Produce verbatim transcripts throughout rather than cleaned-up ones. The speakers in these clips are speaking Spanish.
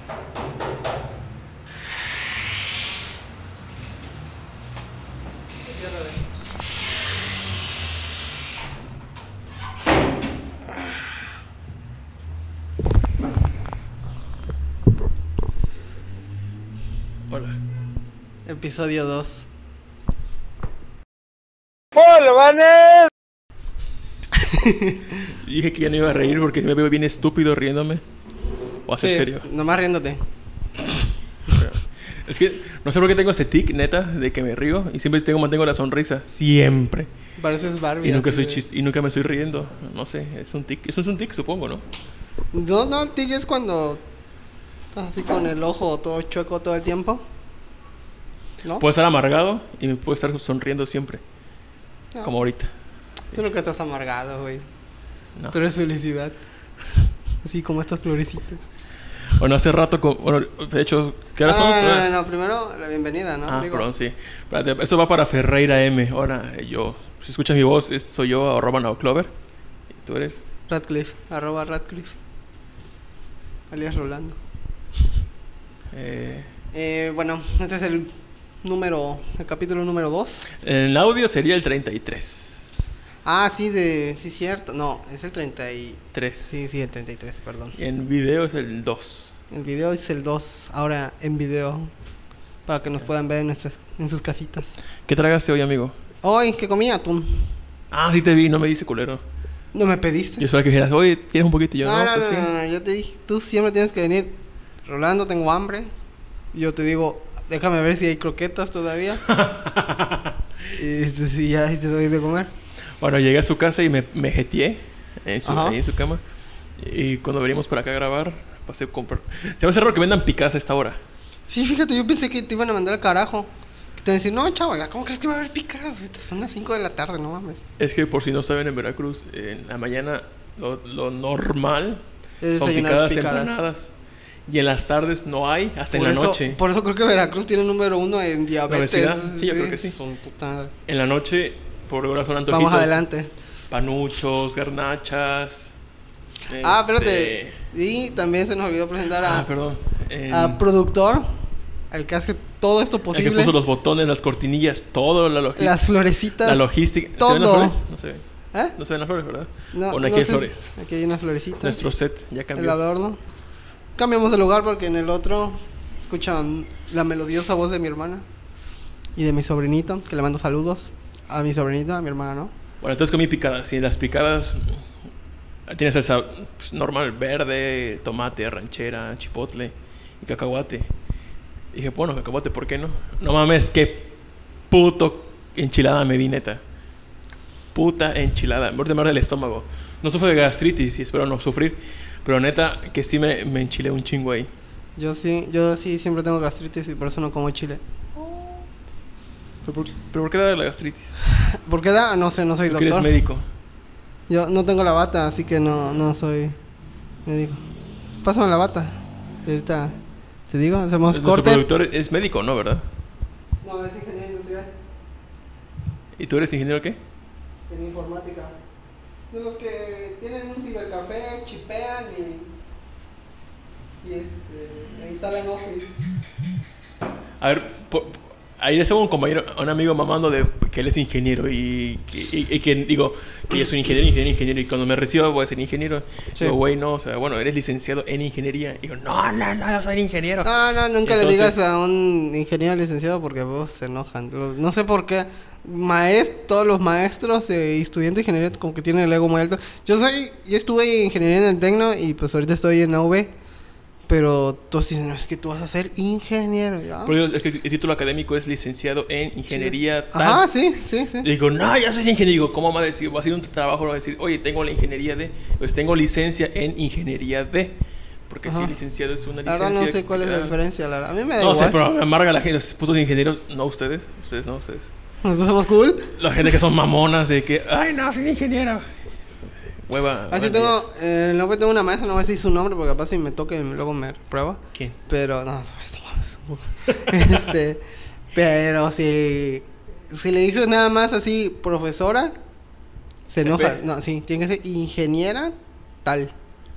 Hola. Episodio dos. ¡Hola, Vanes! Dije que ya no iba a reír porque me veo bien estúpido riéndome. ¿O a ser Sí, serio? nomás riéndote. Es que no sé por qué tengo ese tic, neta, de que me río y siempre tengo, mantengo la sonrisa. Siempre. Pareces Barbie. Y nunca, así soy de- chist y nunca me estoy riendo. No sé, es un tic. Eso es un tic, supongo, ¿no? No, no, el tic es cuando estás así con el ojo todo chueco todo el tiempo. ¿No? Puedo estar amargado y me puedo estar sonriendo siempre. No. Como ahorita. Tú nunca estás amargado, güey. No. Tú eres felicidad. Así como estas florecitas. Bueno, hace rato... Con, bueno, de hecho... ¿Qué hora Ah, son? no, no, no, no, primero la bienvenida, ¿no? Ah, Digo, perdón, sí. Espérate, eso va para Ferreira M. Ahora, eh, yo... Si escuchas mi voz, es- soy yo, arroba Naoclover. ¿Y tú eres? Radcliffe, arroba Radcliffe. Alias Rolando. Eh, Eh, bueno, este es el número, el capítulo número dos. en audio sería el treinta y tres. Ah, sí, de, sí, cierto. No, es el treinta y... tres. Sí, sí, el treinta y tres, perdón. Y en video es el dos. El video es el dos, ahora en video. Para que nos puedan ver en, nuestras, en sus casitas. ¿Qué tragaste hoy, amigo? Hoy, ¿qué comí? Atún. Ah, sí te vi, no me dice culero. No me pediste. Yo esperaba que dijeras, oye, ¿tienes un poquito? Y yo, no, no, pues no, sí. no, no, yo te dije, tú siempre tienes que venir. Rolando, tengo hambre. Yo te digo, déjame ver si hay croquetas todavía. Y este, si ya te doy de comer. Bueno, llegué a su casa y me, me jeteé en su, Ajá. ahí en su cama. Y cuando venimos para acá a grabar, pasé a comprar. Se me hace raro que vendan picas a esta hora. Sí, fíjate, yo pensé que te iban a mandar al carajo. Que te iban a decir, no, chaval, ¿cómo crees que va a haber picadas? Son las cinco de la tarde, no mames. Es que por si no saben, en Veracruz, en la mañana lo, lo normal Es son desayunar picadas, picadas. empanadas. Y en las tardes no hay, hasta Por en la eso- noche. Por eso creo que Veracruz tiene número uno en diabetes. ¿Obesidad? Sí, yo creo que sí. Son puta madre. En la noche, por ahora son antojitos. Vamos adelante. Panuchos, garnachas. Ah, este- espérate. Y también se nos olvidó presentar a, Ah, perdón. En- a productor, al que hace todo esto el que posible. puso los botones, las cortinillas, todo, la logística. Las florecitas. La logística. todo. ¿Se ven las flores? No se ven. ¿Eh? No se ven las flores, ¿verdad? No, o no, no aquí hay sé. flores. Aquí hay unas florecitas. Nuestro set ya El cambió. adorno. Cambiamos de lugar porque en el otro escuchan la melodiosa voz de mi hermana y de mi sobrinito, que le mando saludos a mi sobrinito, a mi hermana, ¿no? Bueno, entonces comí picadas. Y las picadas tiene salsa pues, normal, verde, tomate, ranchera, chipotle y cacahuate. Y dije, bueno, cacahuate, ¿por qué no? No mames, qué puto enchilada me di, neta. Puta enchilada. Me muerde el estómago. No sufro de gastritis y espero no sufrir. Pero neta, que sí me, me enchilé un chingo ahí. Yo sí, yo sí siempre tengo gastritis y por eso no como chile. ¿Pero por, pero por qué da la gastritis? ¿Por qué da? No sé, no soy Tú que eres doctor. médico. Yo no tengo la bata, así que no, no soy médico. Pásame la bata. Y ahorita te digo, hacemos Nuestro corte. productor es médico, ¿no? ¿Verdad? No, es ingeniero industrial. ¿Y tú eres ingeniero qué? En informática. De los que tienen un cibercafé, chipean y, y este, e instalan Office. A ver, po- po- ayer estaba un compañero, un amigo mamando de que él es ingeniero y, y, y que digo que yo soy ingeniero, ingeniero, ingeniero y cuando me reciba voy a ser ingeniero. Sí. Digo, güey, no, o sea, bueno, eres licenciado en ingeniería. Y digo, no, no, no, yo soy ingeniero. No, no, nunca le Entonces- digas a un ingeniero licenciado porque vos se enojan. Los- No sé por qué. Maest, todos los maestros y estudiantes de ingeniería como que tienen el ego muy alto. Yo soy, yo estuve en ingeniería en el Tecno y pues ahorita estoy en A V. Pero todos dicen, no, es que tú vas a ser ingeniero. ¿Ya? Pero digo, es que el título académico es licenciado en ingeniería tal. Ajá, sí, sí, sí. Y digo, no, ya soy ingeniero. Digo, ¿cómo va a decir? Voy a hacer un trabajo, no voy a decir, oye, tengo la ingeniería de, pues tengo licencia en ingeniería de. Porque si Ajá. licenciado es una La licencia. verdad no sé cuál es la ah, diferencia, la verdad. A mí me da No igual. sé, pero me amarga la gente, los putos ingenieros, no ustedes, ustedes no, ustedes. Nosotros somos cool. La gente que son mamonas de que, ay, no, soy ingeniero. Hueva. Así hueva tengo, eh, luego tengo una maestra, no voy a decir su nombre porque capaz si me toca y luego me prueba. ¿Quién? Pero, no, esto mames. Este, pero si, si le dices nada más así, profesora, se enoja. Jefe. No, sí, tiene que ser ingeniera tal.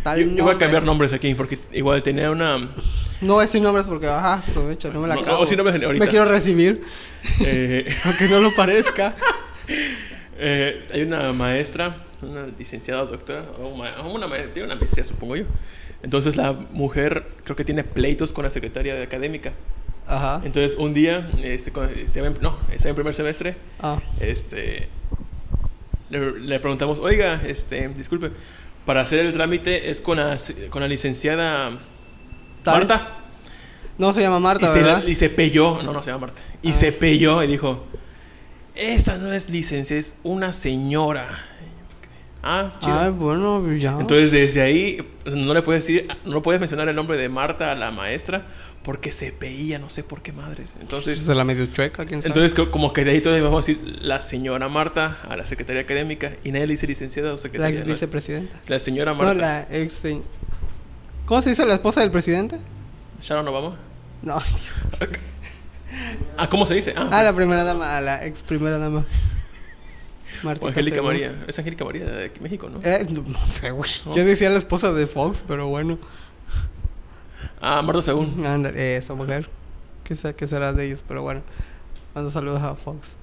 tal Yo, yo voy a nombre. cambiar nombres aquí porque igual tenía una... No voy a decir nombres porque, ajá, somecha, no me la No, acabo. no, sí, nombres ahorita. Me quiero recibir, eh, aunque no lo parezca. eh, hay una maestra, una licenciada o doctora, o una, una, ma- tiene una maestría, supongo yo. Entonces la mujer creo que tiene pleitos con la secretaria de académica. Ajá. Entonces un día, este, con- estaba en- no, estaba en primer semestre, Ah, este, le, le preguntamos, oiga, este, disculpe, para hacer el trámite es con la, con la licenciada Tal. Marta. no se llama Y Marta, se, ¿verdad? y se pelló, no, no se llama Marta. Y Ah. se pelló y dijo, esa no es licencia, es una señora. Ah, chido. Ay, bueno, pues ya. Entonces desde ahí pues, no le puedes decir, no puedes mencionar el nombre de Marta a la maestra porque se peía, no sé por qué madres. Entonces, se la medio chueca, quién sabe. entonces co- como que de ahí todos vamos a decir la señora Marta a la secretaria académica y nadie le dice licenciada o la secretaria. ex no, vicepresidenta. la señora Marta. No, la ex. ¿Cómo se dice la esposa del presidente? Sharon Obama. No. Ah, ¿cómo se dice? Ah, Ah, la primera dama, a la ex primera dama. o Martita Angélica Según. María. Es Angélica María de aquí, México, ¿no? Eh, no, no sé, güey. ¿No? Yo decía la esposa de Fox, pero bueno. Ah, Marta Según. Ándale, esa mujer. ¿Qué, sé, ¿Qué será de ellos? Pero bueno. Mando saludos a Fox.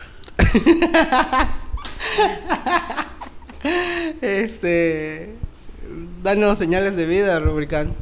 este. Danos señales de vida, Rubricán.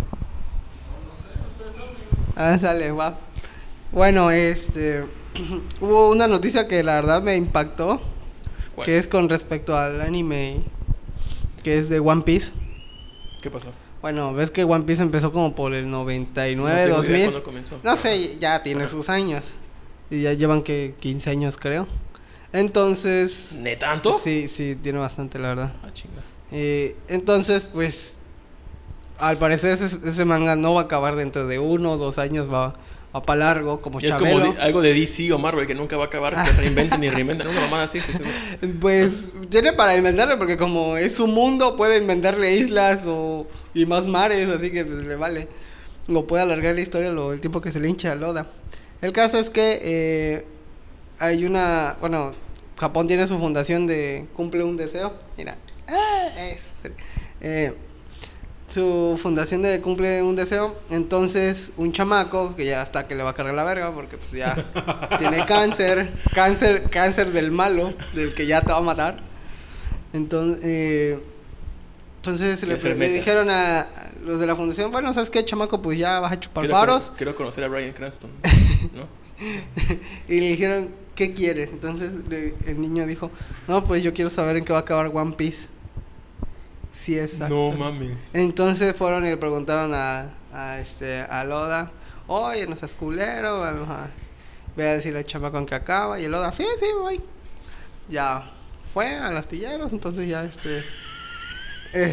Ah, sale, va. Bueno, este. Hubo una noticia que la verdad me impactó. ¿Cuál? Que es con respecto al anime. Que es de One Piece. ¿Qué pasó? Bueno, ves que One Piece empezó como por el noventa y nueve, No tengo dos idea mil. cuándo comenzó. No sé, ya tiene Ajá. sus años. Y ya llevan que quince años, creo. Entonces. ¿Ne tanto? Sí, sí, tiene bastante, la verdad. Ah, chinga. Eh, entonces, pues. Al parecer, ese, ese manga no va a acabar dentro de uno o dos años. Va, va para largo, como Y es Chabelo. como di- algo de D C o Marvel que nunca va a acabar, que reinventen y reinventan. Una mamada así, estoy seguro. Pues tiene para inventarle, porque como es su mundo, puede inventarle islas o y más mares, así que pues le vale. O puede alargar la historia lo, el tiempo que se le hincha a Loda. El caso es que eh, hay una, bueno, Japón tiene su fundación de cumple un deseo. Mira, ah, es, eh, su fundación de cumple un deseo. Entonces un chamaco que ya está que le va a cargar la verga porque pues ya tiene cáncer, cáncer, cáncer del malo, del que ya te va a matar. Entonces, eh, entonces le, Quiere ser le meta. dijeron a, a los de la fundación, bueno, ¿sabes qué, chamaco? Pues ya vas a chupar Quiero, faros. cono- quiero conocer a Bryan Cranston, ¿no? Y le dijeron, ¿qué quieres? Entonces le- el niño dijo, no, pues yo quiero saber en qué va a acabar One Piece. Sí, exacto. No mames. Entonces fueron y le preguntaron a, a este a Loda, oye, no seas culero, vamos a ve a decirle al chamaco en que acaba. Y el Loda, sí, sí, voy. Ya fue al astillero, entonces ya este eh,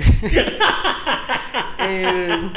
el-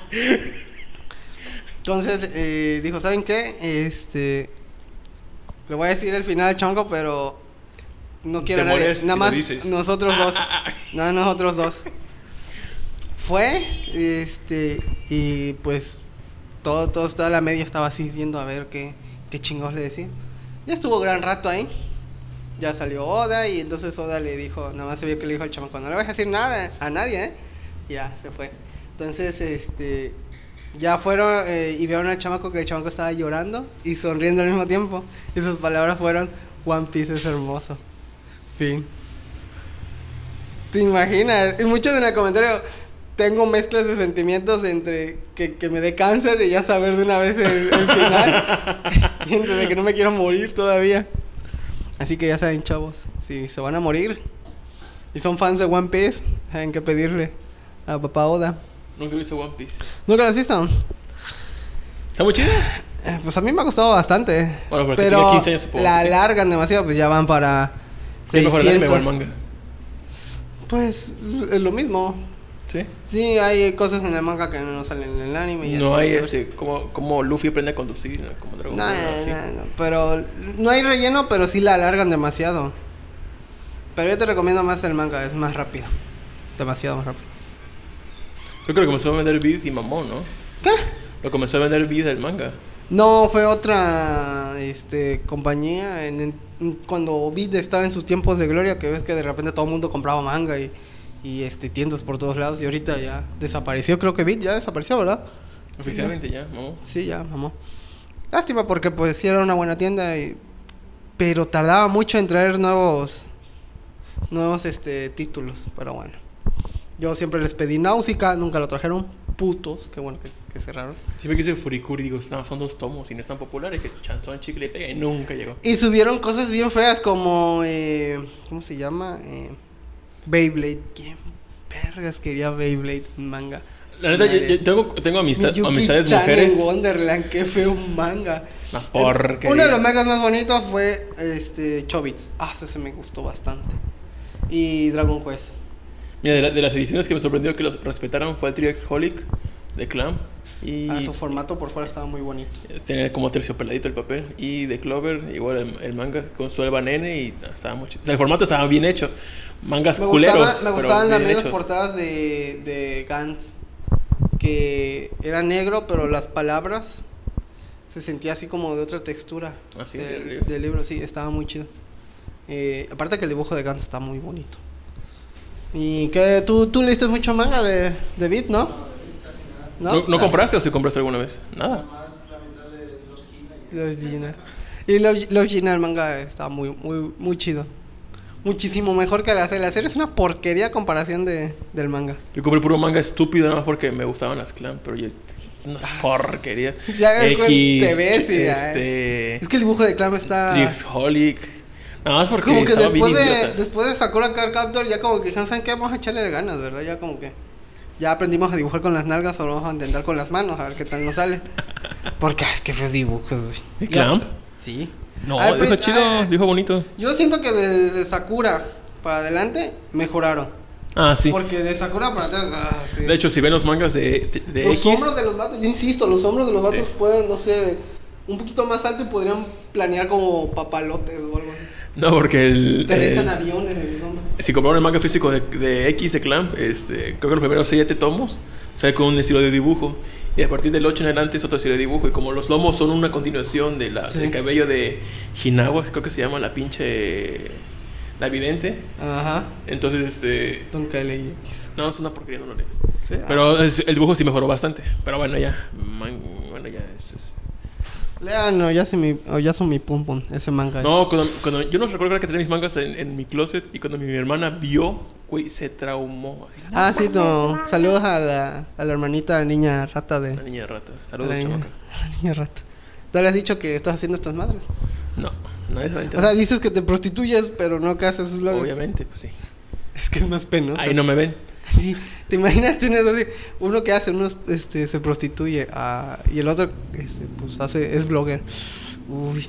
entonces eh, dijo, ¿saben qué? Este le voy a decir el final al chamaco, pero no quiero Te nadie, mueres nada si más lo dices. nosotros dos. No, nosotros dos. Fue, este, y pues todo, todo, toda la media estaba así viendo a ver qué, qué chingos le decía. Ya estuvo gran rato ahí. Ya salió Oda y entonces Oda le dijo, nada más se vio que le dijo al chamaco, no le vas a decir nada a nadie, ¿eh? Ya, se fue. Entonces, este, ya fueron eh, y vieron al chamaco que el chamaco estaba llorando y sonriendo al mismo tiempo. Y sus palabras fueron, One Piece es hermoso. Fin. ¿Te imaginas? Y muchos en el comentario tengo mezclas de sentimientos entre que, que me dé cáncer y ya saber de una vez el, el final. Y entre de que no me quiero morir todavía. Así que ya saben, chavos, si se van a morir y son fans de One Piece, saben que pedirle a papá Oda. Nunca he visto One Piece. ¿Nunca lo has visto? ¿Está muy chido? Eh, pues a mí me ha gustado bastante. Bueno, porque pero tenía quince años, supongo, la sí. alargan demasiado, pues ya van para ¿Qué es mejor el anime o el seiscientos. manga? Pues es lo mismo. ¿Sí? Sí, hay cosas en el manga que no salen en el anime. y No así, hay pues. ese, como, como Luffy aprende a conducir, ¿no? Como Dragon No, Ball, no, así. no, no, pero no hay relleno, pero sí la alargan demasiado. Pero yo te recomiendo más el manga, es más rápido. Demasiado más rápido. Creo que lo comenzó a vender Beat y Mamón, ¿no? ¿Qué? Lo comenzó a vender Beat del manga. No, fue otra este compañía en, en- cuando Beat estaba en sus tiempos de gloria, que ves que de repente todo el mundo compraba manga y, y este tiendas por todos lados y ahorita ya desapareció, creo que Bit ya desapareció, ¿verdad? Oficialmente ya, mamó. Sí, ya, mamó. Lástima porque pues sí era una buena tienda, y... pero tardaba mucho en traer nuevos nuevos este títulos, pero bueno. Yo siempre les pedí Náusica, nunca lo trajeron, putos, qué bueno que, que cerraron. Siempre quise Furikuri, digo, no, son dos tomos y no es tan popular, y que chanzón, chicle y pega y nunca llegó. Y subieron cosas bien feas como, eh, ¿cómo se llama? Eh, Beyblade. ¿Quién vergas quería Beyblade en manga? La neta, yo, yo tengo, tengo amistad, Miyuki amistades Chan mujeres. en Wonderland, qué feo manga. Una porquería. Uno de los mangas más bonitos fue este Chobits. Ah, ese me gustó bastante. Y Dragon Quest. Mira, de, la, de las ediciones que me sorprendió que los respetaron fue el tres X Holic de Clamp. Y Ah, su formato por fuera estaba muy bonito. tenía como terciopeladito el papel. Y de Clover, igual el, el manga con su Elba Nene. Y no, estaba mucho. O sea, el formato estaba bien hecho. Mangas Me culeros. gustaba, me pero gustaban bien también las hechos. portadas de, de Gantz. Que era negro, pero las palabras se sentía así como de otra textura. Ah, sí, del, del libro. del libro, sí, estaba muy chido. Eh, aparte que el dibujo de Gantz está muy bonito. Y que tú, tú leíste mucho manga de, de Beat, ¿no? ¿No, ¿No Ah, compraste o si compraste alguna vez? Nada. Love Gina. Y Love, Love Gina, el manga está muy, muy, muy chido. Muchísimo mejor que la serie. La serie es una porquería a comparación de, del manga. Yo compré puro manga estúpido nada más porque me gustaban las Clamp. Pero yo, es una porquería. Ya X, te ves y ya, este... Es que el dibujo de Clam está... tres X Holic. Nada más porque Como que estaba bien después de, idiota. después de Sakura Card Captor ya como que dijeron, ¿saben qué? Vamos a echarle ganas, ¿verdad? Ya como que... Ya aprendimos a dibujar con las nalgas, ahora vamos a intentar con las manos, a ver qué tal nos sale. Porque, ah, es que feos dibujos, güey. ¿Y Ya- Clamp? Sí. No, Ah, dijo pero- chido, ah, dijo bonito. Yo siento que desde Sakura para adelante mejoraron. Ah, sí. Porque de Sakura para atrás, ah, sí. De hecho, si ven los mangas de, de, de los X, hombros de los vatos, yo insisto, los hombros de los vatos Sí. pueden, no sé, un poquito más alto y podrían planear como papalotes o algo así. no, porque el, Aterrizan el- aviones en sus hombros. si compraron el manga físico de, de X de Clamp, este, creo que los primeros siete tomos sale con un estilo de dibujo. Y a partir del ocho en adelante es otro estilo de dibujo. Y como los lomos son una continuación de la, Sí. del cabello de Hinawa, creo que se llama la pinche. La vidente. Ajá. Entonces, este. Nunca leí X. No, es una porquería, no lo lees. ¿Sí? Ah. Pero es- el dibujo sí mejoró bastante. Pero bueno, ya. Man- bueno, ya. Es, es- Lean, no, ya, se mi, oh, ya son mi pum pum, ese manga. es- No, cuando, cuando- yo no recuerdo que tenía mis mangas en, en mi closet. Y cuando mi hermana vio, güey, se traumó. Así, Ah, sí, no. Saludos a la, a la hermanita niña rata de... la niña de rata. de Saludos, la niña, chamaca. la niña rata. ¿Tú le has dicho que estás haciendo estas madres? No, nadie se va a O enterar. sea, dices que te prostituyes, pero no que haces blog. Obviamente, pues sí. Es que es más penoso. Ahí no me ven. Sí, ¿te imaginas tienes así, uno que hace, uno es, este, se prostituye ah, y el otro este, pues hace, es blogger? Uy,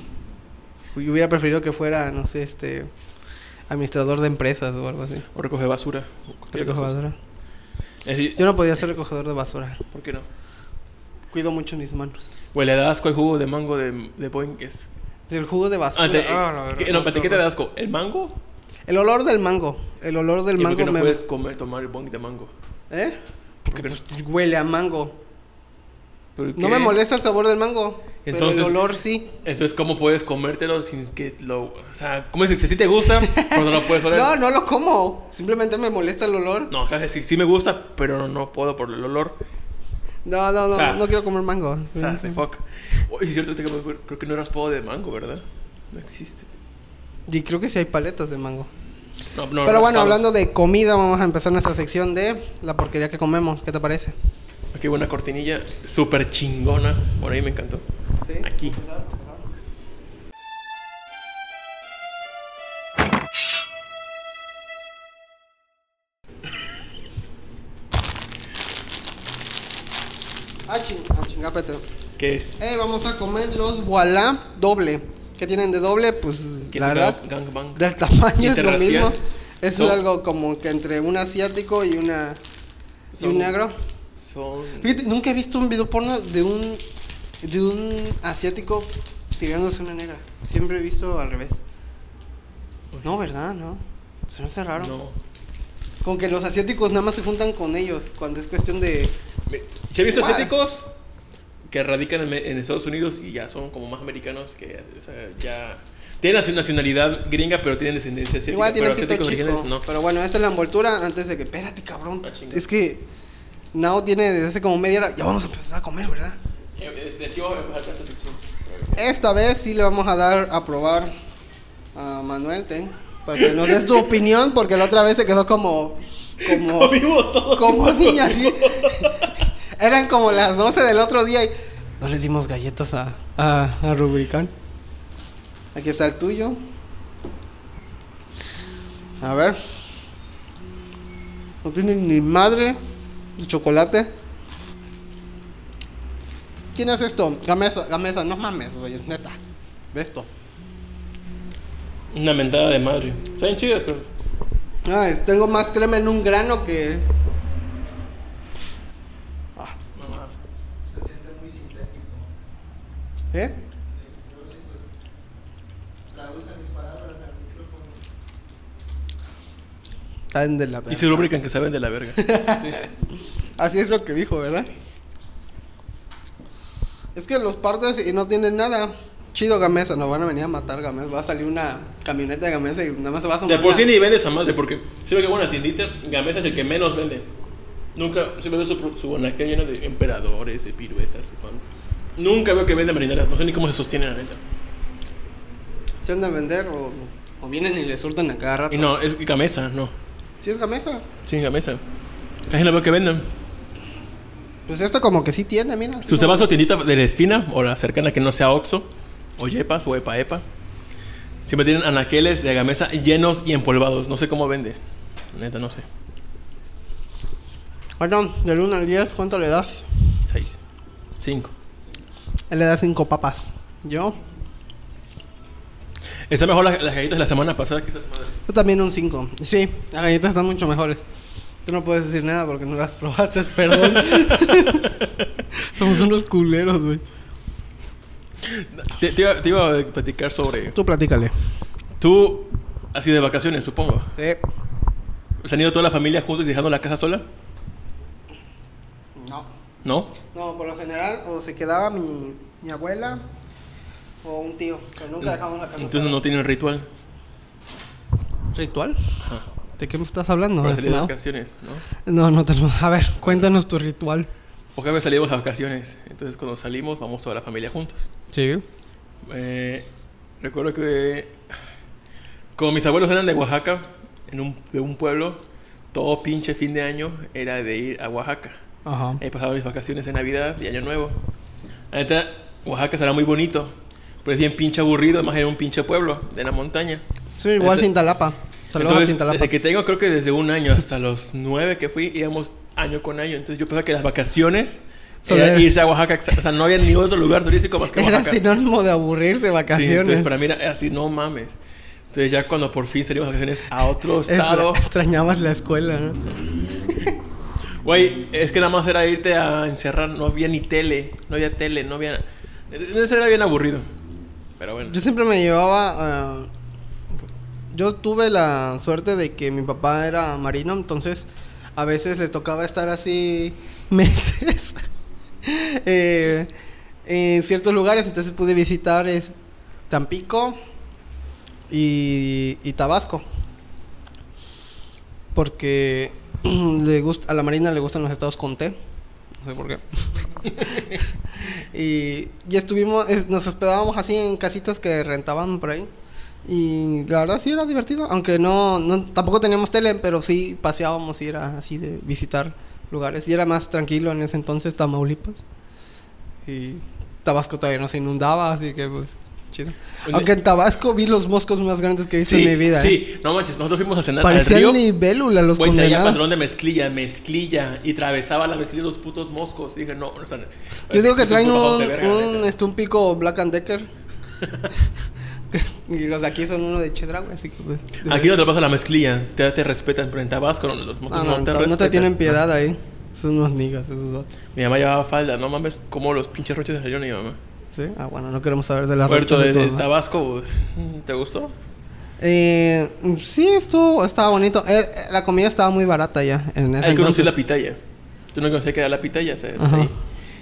Uy, hubiera preferido que fuera, no sé, este administrador de empresas o algo así. O recoge basura. o cualquier Recoge cosa. basura. Es decir, Yo no podía ser recogedor de basura. ¿por qué no? Cuido mucho mis manos. Güey, le da asco el jugo de mango de, de Boeing. Que es... El jugo de basura. Ah, te- ah, la verdad, ¿qué, no, espérate, ¿qué te horror. da asco? ¿El mango? El olor del mango. El olor del ¿Y por mango qué no me... puedes comer, tomar el Boeing de mango? ¿Eh? ¿Por qué no? Pues, huele a mango. ¿Por No qué? me molesta el sabor del mango. Entonces- pero el olor sí. Entonces, ¿cómo puedes comértelo sin que lo... O sea, ¿cómo dices que sí te gusta, pero no lo puedes oler? No, no lo como. Simplemente me molesta el olor. No, acá sí, sí me gusta, pero no, no puedo por el olor. No, no, no, O sea, no quiero comer mango. O sea, the fuck. Oye, sí es cierto, que creo que no eras podo de mango, ¿verdad? No existe. Y creo que sí hay paletas de mango. No, no, Pero raspados. bueno, hablando de comida, vamos a empezar nuestra sección de la porquería que comemos. ¿Qué te parece? Aquí una cortinilla súper chingona. Por ahí me encantó. ¿Sí? Aquí. Ah, ching, ah, chingapete. ¿Qué es? Eh, vamos a comer los Voilà doble. ¿Qué tienen de doble? Pues ¿Qué la es verdad, gang- gangbang? del tamaño es lo Interracial. mismo. Eso No. es algo como que entre un asiático y una y Son- un negro. Son... Fíjate, nunca he visto un video porno de un de un asiático tirándose una negra. Siempre he visto al revés. No, ¿verdad? No. Se me hace raro. No. Como que los asiáticos nada más se juntan con ellos cuando es cuestión de... ¿Se ha visto Igual. asiáticos? que radican en, en Estados Unidos y ya son como más americanos que, o sea, ya tienen nacionalidad gringa, pero tienen descendencia asiática. Igual tienen pero pito asiáticos chico. originales, no. Pero bueno, esta es la envoltura antes de que... Espérate, cabrón. Ah, chinga. Es que... Nao tiene desde hace como media hora... Ya vamos a empezar a comer, ¿verdad? Eh, Decimos empezar con esta sección. Esta vez sí le vamos a dar a probar a Manuel, ten, para que nos des tu opinión, porque la otra vez se quedó como... Como... Comimos todo. Como niña, así. Eran como las doce del otro día y... No les dimos galletas a, a, a Rubricán. Aquí está el tuyo. A ver. No tiene ni madre de chocolate. ¿Quién es esto? Gamesa, Gamesa, no mames, güey, neta. Ve esto. Una mentada de madre. Saben chidas, pero... Ay, tengo más crema en un grano que... Ah. Mamadas. Se siente muy sintético. ¿Eh? Sí, yo siento. Traduce mis palabras al micrófono. Saben de la Y se lubrican que saben de la verga. Sí. Así es lo que dijo, ¿verdad? Es que los partes y no tienen nada. Chido Gamesa, nos van a venir a matar Gamesa. Va a salir una camioneta de Gamesa y nada más se va a sumar. De por una- sí ni vende esa madre, porque siempre que voy a una tiendita, Gamesa es el que menos vende. Nunca, siempre veo su, su anaquel lleno de emperadores, de piruetas. Y pan. Nunca veo que vende marineras, no sé ni cómo se sostiene la neta. Se han de vender o, o vienen y le surtan a cada rato. Y no, es Gamesa, no. ¿Sí es Gamesa? Sí, Gamesa. Casi no veo que vendan. Pues esto como que sí tiene, mira. Si usted va a su tiendita de la esquina, o la cercana que no sea Oxxo, o Yepas, o Epa Epa, siempre tienen anaqueles de Gamesa llenos y empolvados. No sé cómo vende. Neta, no sé. Bueno, del uno al diez, ¿cuánto le das? Seis. Cinco. Él le da cinco papas. ¿Yo? Está mejor la- las galletas de la semana pasada que esas madres. Yo también un cinco. Sí, las galletas están mucho mejores. Tú no puedes decir nada porque no las probaste, perdón. Somos unos culeros, güey. Te, te iba, te iba a platicar sobre... Tú platícale. Tú, así de vacaciones, supongo. Eh, ¿Se han ido toda la familia juntos y dejando la casa sola? no. ¿No? No, por lo general, o se quedaba mi, mi abuela o un tío. Pero nunca dejamos la casa Entonces sola. no tienen ritual ¿Ritual? Ajá. ¿De qué me estás hablando? para salir de No, vacaciones, ¿no? no, no tenemos. A ver, cuéntanos tu ritual. Porque a veces salimos a vacaciones. Entonces cuando salimos vamos toda la familia juntos. Sí. Eh, recuerdo que como mis abuelos eran de Oaxaca, en un, de un pueblo, todo pinche fin de año era de ir a Oaxaca. Ajá. He pasado mis vacaciones de Navidad y Año Nuevo. La neta, Oaxaca será muy bonito, pero es bien pinche aburrido, más en un pinche pueblo de la montaña. Sí, igual Entonces- Cintalapa. Saludos a Entonces, Cintalapa. desde que tengo, creo que desde un año hasta los nueve que fui, íbamos año con año. Entonces yo pensaba que las vacaciones Solo era era- irse a Oaxaca. O sea, no había ni otro lugar turístico más que Era Oaxaca. sinónimo de aburrirse, Sí, vacaciones. entonces para mí era así, no mames. Entonces ya cuando por fin salimos de vacaciones a otro Extra- estado... extrañabas la escuela, ¿no? Güey, es que nada más era irte a encerrar. No había ni tele. No había tele, no había... Eso era bien aburrido. Pero bueno. Yo siempre me llevaba... ah, yo tuve la suerte de que mi papá era marino, entonces a veces le tocaba estar así meses eh, en ciertos lugares, entonces pude visitar es, Tampico y, y Tabasco. Porque le gusta, a la marina le gustan los estados con T. No sé por qué. y, y estuvimos, es- nos hospedábamos así en casitas que rentaban por ahí. Y la verdad sí era divertido, aunque no, no tampoco teníamos tele, pero sí paseábamos y era así de visitar lugares. Y era más tranquilo en ese entonces Tamaulipas. Y Tabasco todavía no se inundaba, así que pues chido. Oye, Aunque en Tabasco vi los moscos más grandes que he visto sí, en mi vida. ¿eh? sí. No manches, nosotros fuimos a cenar al río. Parecían libélula los Güey, traía condenados. pantalón de mezclilla, mezclilla. Y atravesaba la mezclilla los putos moscos. Y dije, no, o sea, Yo digo que es traen puto paso un, de verga, un, neta. este, un pico Black and Decker. Y los de aquí son uno de Chedraui, así que pues... Aquí no te pasa la mezclilla. Te, te respetan, pero en Tabasco los moscos No, no, no, te no, no respetan. te tienen piedad ahí. Son unos niggas esos vatos. Mi mamá llevaba falda. No mames, como los pinches roches de salieron mi mamá. ¿Sí? Ah, bueno, no queremos saber de la Puerto rocha de, tu de mamá. Tabasco, ¿te gustó? Eh, sí, estuvo, estaba bonito. Eh, la comida estaba muy barata ya en ese Ahí conocí entonces. la pitaya. Tú no conocías que era la pitaya, ¿sabes? Ajá. Ahí.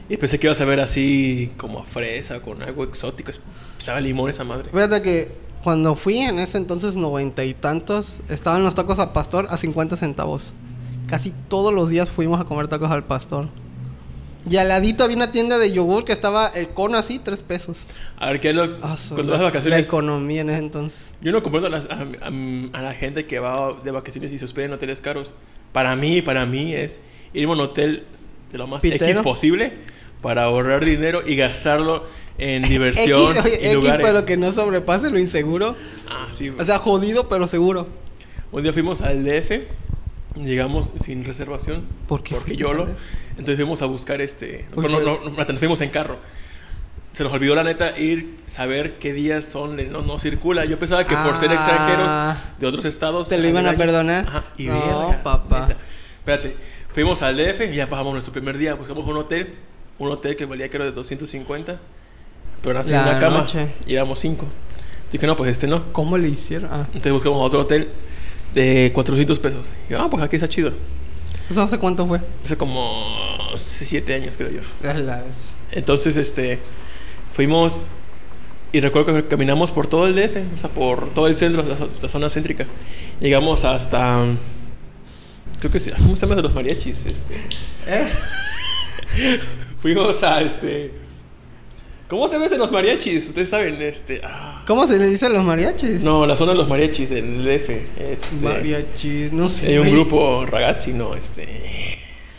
Y pensé que ibas a ver así como a fresa, con algo exótico. Es- Sabe a limón esa madre. Fíjate que cuando fui en ese entonces, noventa y tantos, estaban los tacos al pastor a cincuenta centavos. Casi todos los días fuimos a comer tacos al pastor. Y al ladito había una tienda de yogur que estaba el cono así, tres pesos. A ver, ¿qué es lo Ah, su- cuando vas de la vacaciones? economía en ese entonces. Yo no comprendo a, las- a, a- a la gente que va de vacaciones y se hospeda en hoteles caros. Para mí, para mí es irme a un hotel de lo más Pitero. X posible para ahorrar dinero y gastarlo en diversión X, oye, y X, lugares. pero que no sobrepase lo inseguro. Ah, sí. O sea, jodido, pero seguro. Un día fuimos al D F, llegamos sin reservación. ¿Por qué Porque fuiste yo al lo. D F? Entonces fuimos a buscar este. Uy, Bueno, fue- no, no, nos fuimos en carro. Se nos olvidó la neta ir, saber qué días son, no, no circula. Yo pensaba que por ser Ah. extranjeros de otros estados. ¿Te lo iban a había- perdonar? Ajá, y No, verga, papá. neta. Espérate, fuimos al D F y ya pasamos nuestro primer día. Buscamos un hotel, un hotel que valía creo de doscientos cincuenta. Pero no tenía La una cama. noche. Y éramos cinco. Dije, no, pues este no. ¿Cómo le hicieron? Ah. Entonces buscamos otro hotel de cuatrocientos pesos. Y yo, ah, pues aquí está chido. ¿Eso hace cuánto fue? Hace como siete años, creo yo. Es la- Entonces, este, fuimos y recuerdo que caminamos por todo el D F, o sea, por todo el centro, la, la zona céntrica. Llegamos hasta, creo que sí, ¿cómo se llama de los mariachis? Este, ¿Eh? fuimos a, este, ¿cómo se ven de los mariachis? Ustedes saben, este, ah, ¿Cómo se le dice a los mariachis? no, la zona de los mariachis del D F. Este, Mariachis, no sé. hay un güey. grupo ragazzi, no, este,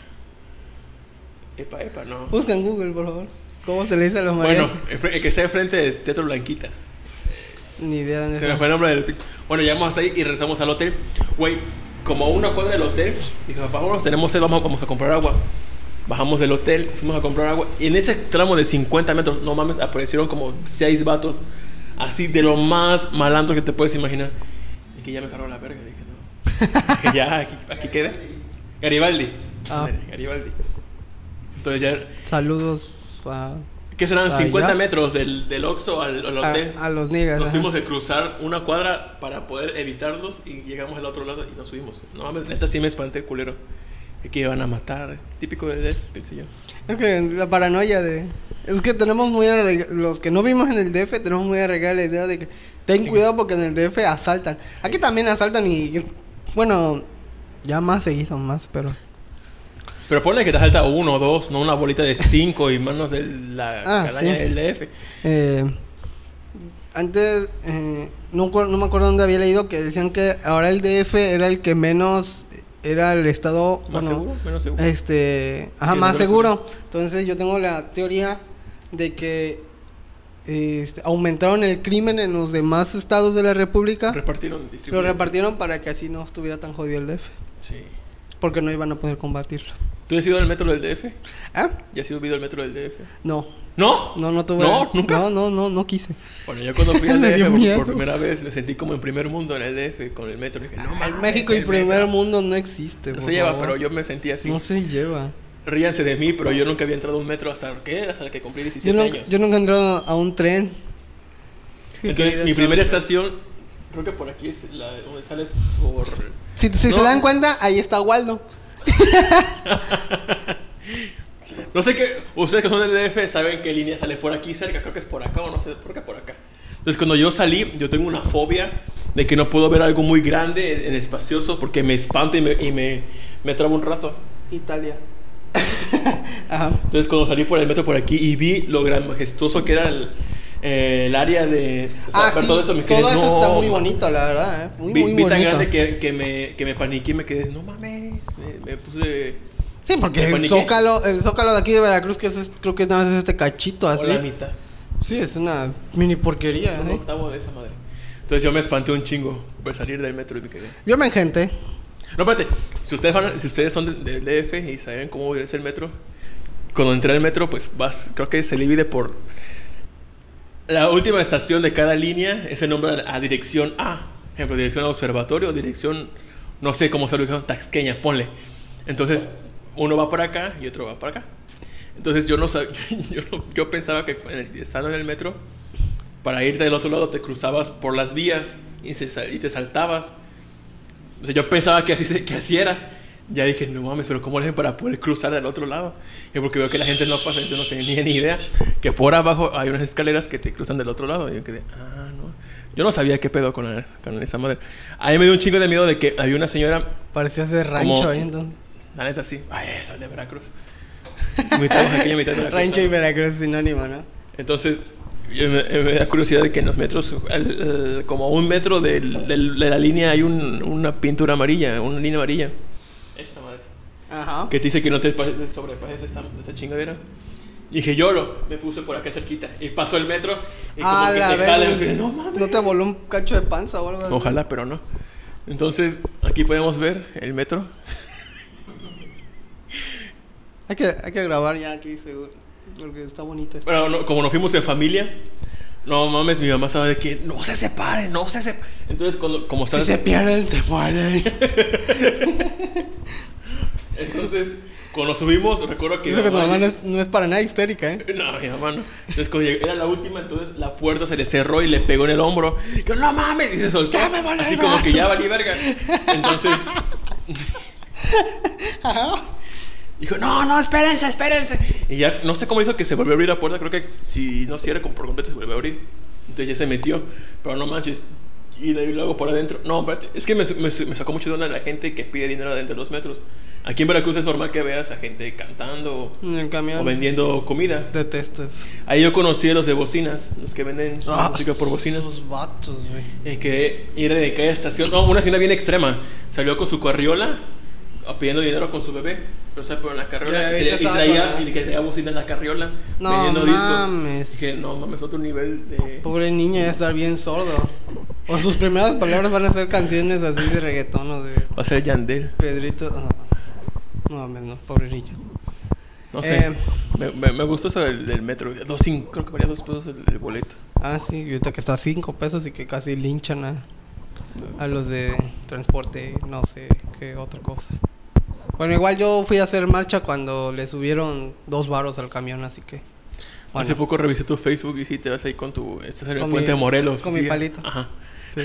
epa, epa, no. Busca en Google, por favor. ¿Cómo se le dice a los Bueno, mariachis? el que está enfrente del Teatro Blanquita. Ni idea de dónde Se me está. fue el nombre del... pi- Bueno, llegamos hasta ahí y regresamos al hotel. Güey, como a una cuadra del hotel, dije, papá, vámonos, tenemos sed, vamos, vamos a comprar agua. Bajamos del hotel, fuimos a comprar agua. Y en ese tramo de cincuenta metros, no mames, aparecieron como seis vatos. Así de lo más malandro que te puedes imaginar. Y que ya me cargó la verga. Dije, no. Dije, ya, aquí, aquí queda. Garibaldi. Ah. Ándale, Garibaldi. Entonces ya... Saludos a, ¿Qué serán? Ah, cincuenta ya. metros del, del Oxxo al, al a, hotel. a los niggas. Nos ajá. tuvimos que cruzar una cuadra para poder evitarlos y llegamos al otro lado y nos subimos. No mames, neta sí me espanté, culero. De que iban a matar. Típico del D F, pensé yo. Es que la paranoia de... Es que tenemos muy arraigada... Los que no vimos en el D F tenemos muy arraigada la idea de que... Ten cuidado porque en el D F asaltan. Aquí también asaltan y... Bueno... Ya más seguido, más, pero... Pero ponle que te salta uno o dos, no una bolita de cinco y manos de la Ah, calaña sí. del D F. Eh, antes... Eh, no, acuer- no me acuerdo dónde había leído que decían que ahora el D F era el que menos... Era el estado... ¿Más bueno, seguro? ¿Menos seguro? Este, ajá, Sí, más menos seguro. Entonces yo tengo la teoría de que este, aumentaron el crimen en los demás estados de la República, Repartieron, lo distribuyeron. repartieron para que así no estuviera tan jodido el D F, Sí. porque no iban a poder combatirlo. ¿Tú has ido al metro del D F? ¿Ah? ¿Ya has ido al metro del D F? No, ¿No? no, no tuve. ¿No? ¿Nunca? No, no, no, no quise. Bueno, yo cuando fui al Me D dio F por, miedo. por primera vez me sentí como en primer mundo en el D F con el metro. Y dije, no, En mames, México y el primer metro. mundo no existe. No por se lleva, favor. pero yo me sentí así. No se lleva. Ríanse de mí, pero yo nunca había entrado a un metro hasta ¿qué? Hasta que cumplí Yo diecisiete nunca, años. yo nunca he entrado a un tren. Entonces, Quería mi entrar. primera estación, creo que por aquí es la donde sales por. Si, si No. se dan cuenta, ahí está Waldo. No sé qué. Ustedes que son del D F saben qué línea sale por aquí cerca. Creo que es por acá o no sé por qué por acá. Entonces, cuando yo salí, yo tengo una fobia de que no puedo ver algo muy grande en espacioso porque me espanto y me, y me, me trabo un rato. Italia. Ajá. Entonces, cuando salí por el metro por aquí y vi lo gran majestuoso que era el, eh, el área de. O sea, Ah, ver sí. todo eso, me quedé, Todo eso "No, está muy ma-". bonito, la verdad, ¿eh? Muy, vi, muy vi bonito. tan grande que, que, me, que me paniqué y me quedé, no mames. Me, me puse. Sí, porque me el paniqué. zócalo, el zócalo de aquí de Veracruz, que es, creo que nada más es este cachito así. Por la mitad. Sí, es una mini porquería, Es un ¿eh? octavo de esa madre. Entonces yo me espanté un chingo por salir del metro y me quedé. Yo me engenté. No, espérate. Si ustedes, van, si ustedes son del, del D F y saben cómo es el metro, cuando entré al metro, pues vas, creo que se divide por. La última estación de cada línea es el nombre a dirección A. Por ejemplo, dirección a observatorio, dirección, no sé cómo se lo dijeron, taxqueña, ponle. Entonces, uno va para acá y otro va para acá. Entonces yo no sabía, yo, no- yo pensaba que en el- estando en el metro, para ir del otro lado te cruzabas por las vías y, se sal- y te saltabas. O sea, yo pensaba que así, se- que así era. Ya dije, no mames, pero ¿cómo le hacen para poder cruzar al otro lado? Y porque veo que la gente no pasa, yo no tenía ni idea que por abajo hay unas escaleras que te cruzan del otro lado. Y yo quedé, ah, no. Yo no sabía qué pedo con, la, con esa madre. A mí me dio un chingo de miedo de que había una señora... Parecía de rancho como, ahí entonces. La neta sí. Ay, esa es de Veracruz. Mitad oaxaqueña, mitad de Veracruz. Rancho y Veracruz es sinónimo, ¿no? Entonces, yo me, me da curiosidad de que en los metros, al, al, como a un metro de, de, de la línea hay un, una pintura amarilla, una línea amarilla. Esta madre. Ajá. Que te dice que no te pases, sobrepases esta, esta chingadera. Y dije, yo lo, me puse por acá cerquita. Y pasó el metro. Y Ah, como que la te vez. jala, y no mames. ¿No te voló un cacho de panza o algo así? Ojalá, pero no. Entonces, aquí podemos ver el metro. Hay que, hay que grabar ya aquí, seguro. Porque está bonito esto. Pero no, como nos fuimos en familia, no mames, mi mamá estaba de que no se separen, no se separen. Entonces, cuando, como Si estás. se pierden, se mueren. Entonces, cuando subimos, recuerdo que. Dice que tu mamá- mamá no es, no es para nada histérica, ¿eh? No, mi mamá no. Entonces, cuando llegué- era la última, entonces la puerta se le cerró y le pegó en el hombro. Y yo, no mames, y se soltó. Ya me vale así el como que brazo. ya valí verga. Entonces. Dijo, no, no, espérense, espérense. Y ya, no sé cómo hizo que se volvió a abrir la puerta. Creo que si no cierra por completo, se volvió a abrir. Entonces ya se metió. Pero no manches. Y de ahí luego por adentro. No, espérate. Es que me, me, me sacó mucho de onda la gente que pide dinero adentro de los metros. Aquí en Veracruz es normal que veas a gente cantando En el camión. o vendiendo comida. Detesto eso. Ahí yo conocí a los de bocinas, los que venden su Ah, música por bocinas. Esos vatos, güey. Eh, que era de cada estación. No, una señora bien extrema. Salió con su carriola pidiendo dinero con su bebé. Pero se por en la carriola. Ya, Y, ahorita tra- y estaba traía, con la- y que traía bocina en la carriola. No vendiendo mames. discos. Dije, no mames, otro nivel de. Pobre niño, ya estar bien sordo. O sus primeras palabras van a ser canciones así de reggaetón o de Va a ser Yandel. Pedrito. No, no mames, no, pobre niño. No sé. Eh. me, me, me gustó eso del, del metro. Dos, cinco, creo que valía dos pesos el, el boleto. Ah, sí, y ahorita que está a cinco pesos y que casi linchan a, a los de transporte, no sé qué otra cosa. Bueno, igual yo fui a hacer marcha cuando le subieron dos varos al camión, así que... bueno, Hace poco revisé tu Facebook y sí, te vas ahí con tu... Estás en el Con puente mi- de Morelos. con sí. mi palito. Ajá. sí.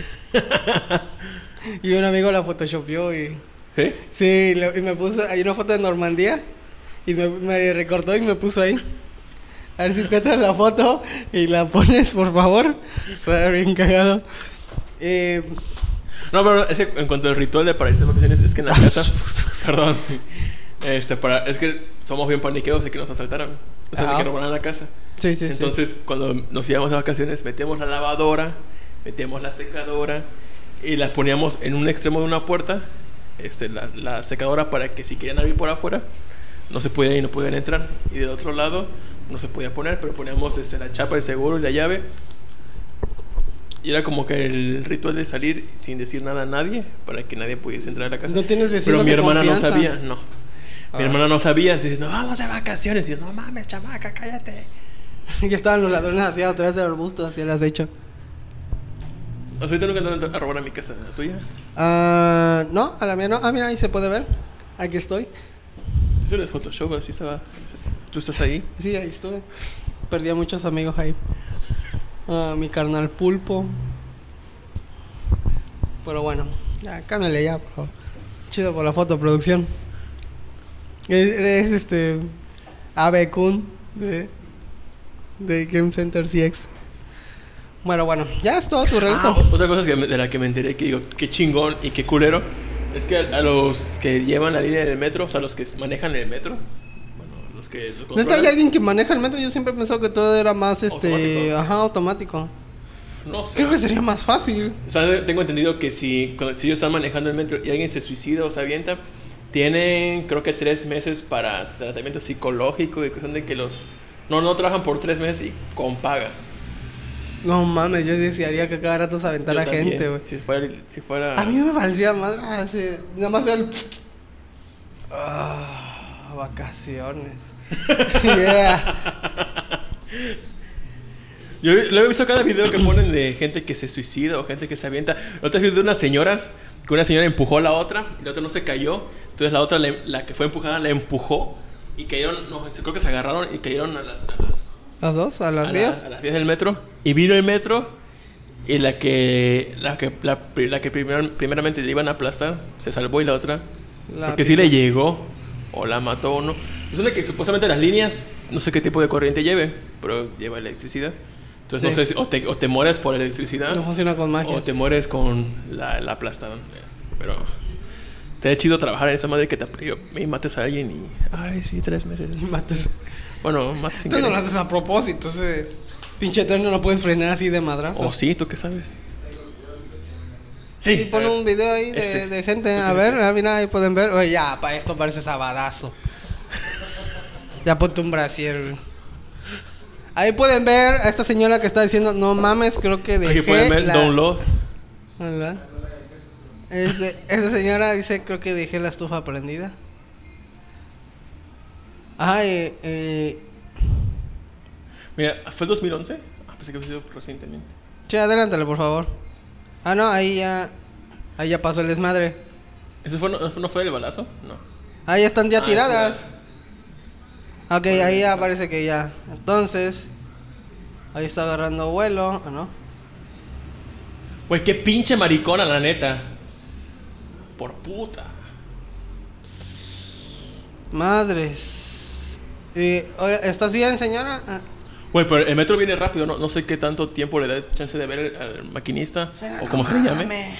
Y un amigo la photoshopeó y... ¿Eh? Sí, le- y me puso... Hay una foto de Normandía y me, me recortó y me puso ahí. A ver si encuentras la foto y la pones, por favor. Está bien cagado. Eh... No, pero es que en cuanto al ritual de para irse de vacaciones, es que en la casa... perdón. Este, para, es que somos bien paniqueados de que nos asaltaran. O sea, de Ajá. que robaran la casa. Sí, sí, Entonces, cuando nos íbamos de vacaciones, metíamos la lavadora, metíamos la secadora y las poníamos en un extremo de una puerta, este, la, la secadora para que si querían abrir por afuera, no se podían y no podían entrar. Y del otro lado no se podía poner, pero poníamos este, la chapa, el seguro y la llave. Y era como que el ritual de salir sin decir nada a nadie para que nadie pudiese entrar a la casa. ¿No tienes vecinos Pero mi de hermana confianza? no sabía, no. Ah. Mi hermana no sabía, entonces no vamos de vacaciones. Y yo, no mames, chamaca, cállate. sí. Ya estaban los ladrones así atrás del arbusto, así lo has hecho. O sea, ahorita nunca entraron a robar a mi casa, ¿la tuya? Ah, no, a la mía no. Ah, mira, ahí se puede ver. Aquí estoy. Eso no es Photoshop, así estaba. ¿Tú estás ahí? Sí, ahí estuve. Perdí a muchos amigos ahí. Ah, mi carnal Pulpo. Pero bueno, ya, cámbiale ya, por favor. Chido por la foto, producción. Es, es este... Abe Kun de... De Game Center C X. Bueno, bueno, ya es todo tu relato. Ah, otra cosa que me- de la que me enteré que digo, qué chingón y qué culero, es que a, a los que llevan la línea del metro, o sea, los que manejan el metro, bueno, los que lo ¿Neta controlan, hay alguien que maneja el metro? Yo siempre he pensado que todo era más, este... Automático. Ajá, automático. no sé. Creo que sería más fácil. O sea, tengo entendido que si, cuando- si ellos están manejando el metro y alguien se suicida o se avienta, tienen creo que tres meses para tratamiento psicológico y cuestión de que los... No, no trabajan por tres meses y con paga. No mames, yo desearía que cada rato se aventara Yo también, gente, güey. Si fuera... Si fuera A mí me valdría más. ah, sí, nada más veo el. Ah, vacaciones. Yeah. Yo lo he visto cada video que ponen de gente que se suicida o gente que se avienta. La otra vez vi de unas señoras, que una señora empujó a la otra y la otra no se cayó. Entonces la otra, le- la que fue empujada, la empujó y cayeron, no, creo que se agarraron y cayeron a las, a las, ¿Las dos? ¿A las a vías? la- a las vías del metro. Y vino el metro y la que, la que, la, pri- la que primer- primeramente le iban a aplastar se salvó y la otra La Porque si le llegó, o la mató o no. Resulta que supuestamente las líneas, no sé qué tipo de corriente lleve, pero lleva electricidad. Entonces Sí. no sé si o te, o te mueres por electricidad, No funciona con magia. o te mueres con la, la aplastada. Pero te ha chido trabajar en esa madre que te apl- y mates a alguien y... Ay, sí, tres meses. Y mates. Bueno, mates sin Tú no lo querer. haces a propósito, ese pinche eterno no puedes frenar así de madrazo. O sí, ¿tú qué sabes? Sí, Sí. pon un video ahí de, Ese. de gente. Ese A ver, ese. ah, mira, ahí pueden ver. Oye, ya, para esto parece sabadazo. Ya ponte un brasier. Güey. Ahí pueden ver a esta señora que está diciendo, no mames, creo que dejé Aquí pueden ver la... Download. ¿Verdad? Ese- esa señora dice, creo que dejé la estufa prendida. Ajá, eh, eh, Mira, ¿fue el dos mil once? Ah, pensé que había sido recientemente. che, adelántale, por favor. Ah, no, ahí ya... Ahí ya pasó el desmadre. ¿Ese fue, no, no fue el balazo? No. Ahí están ya Ah, tiradas. tiradas. Ok, ahí ya parece que ya. Entonces, ahí está agarrando vuelo. Ah, no. Güey, qué pinche maricona, la neta. Por puta. Madres. Y, oye, ¿estás bien, señora? Ah, Güey, pero el metro viene rápido, no, no sé qué tanto tiempo le da chance de ver al, al maquinista. pero O no como se le llame. mames.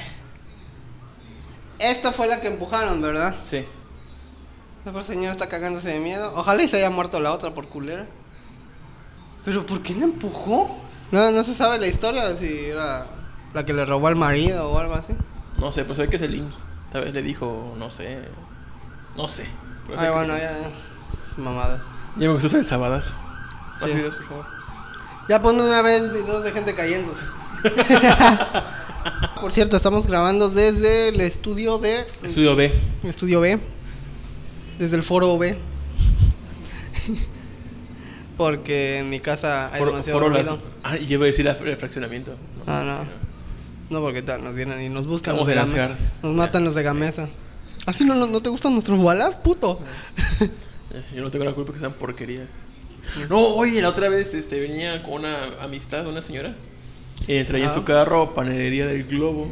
Esta fue la que empujaron, ¿verdad? Sí. La pobre señora está cagándose de miedo. Ojalá y se haya muerto la otra por culera. ¿Pero por qué la empujó? No, no se sabe la historia, si era la que le robó al marido o algo así. No sé, pues se ve que es el I M S S. Tal vez le dijo, no sé. No sé. Pero Ay, sé que- bueno, ya. Mamadas. Ya me gustó hacer el sabadazo. Más Sí. videos, por favor. Ya pon una vez videos de gente cayéndose. Por cierto, estamos grabando desde el estudio de... Estudio B. Estudio B. Desde el foro B. Porque en mi casa hay Foro- demasiado foro las- ruido. Ah, y yo iba a decir la- el fraccionamiento. Ah, no. sí, No, porque tal, nos vienen y nos buscan. Vamos los de a Game- lanzar. Nos matan los de Gamesa. ¿Así no, no, no te gustan nuestros balas, puto? Eh, Yo no tengo la culpa que sean porquerías. No, oye, la otra vez este, venía con una amistad, una señora. Y traía en Ajá. su carro panadería del Globo.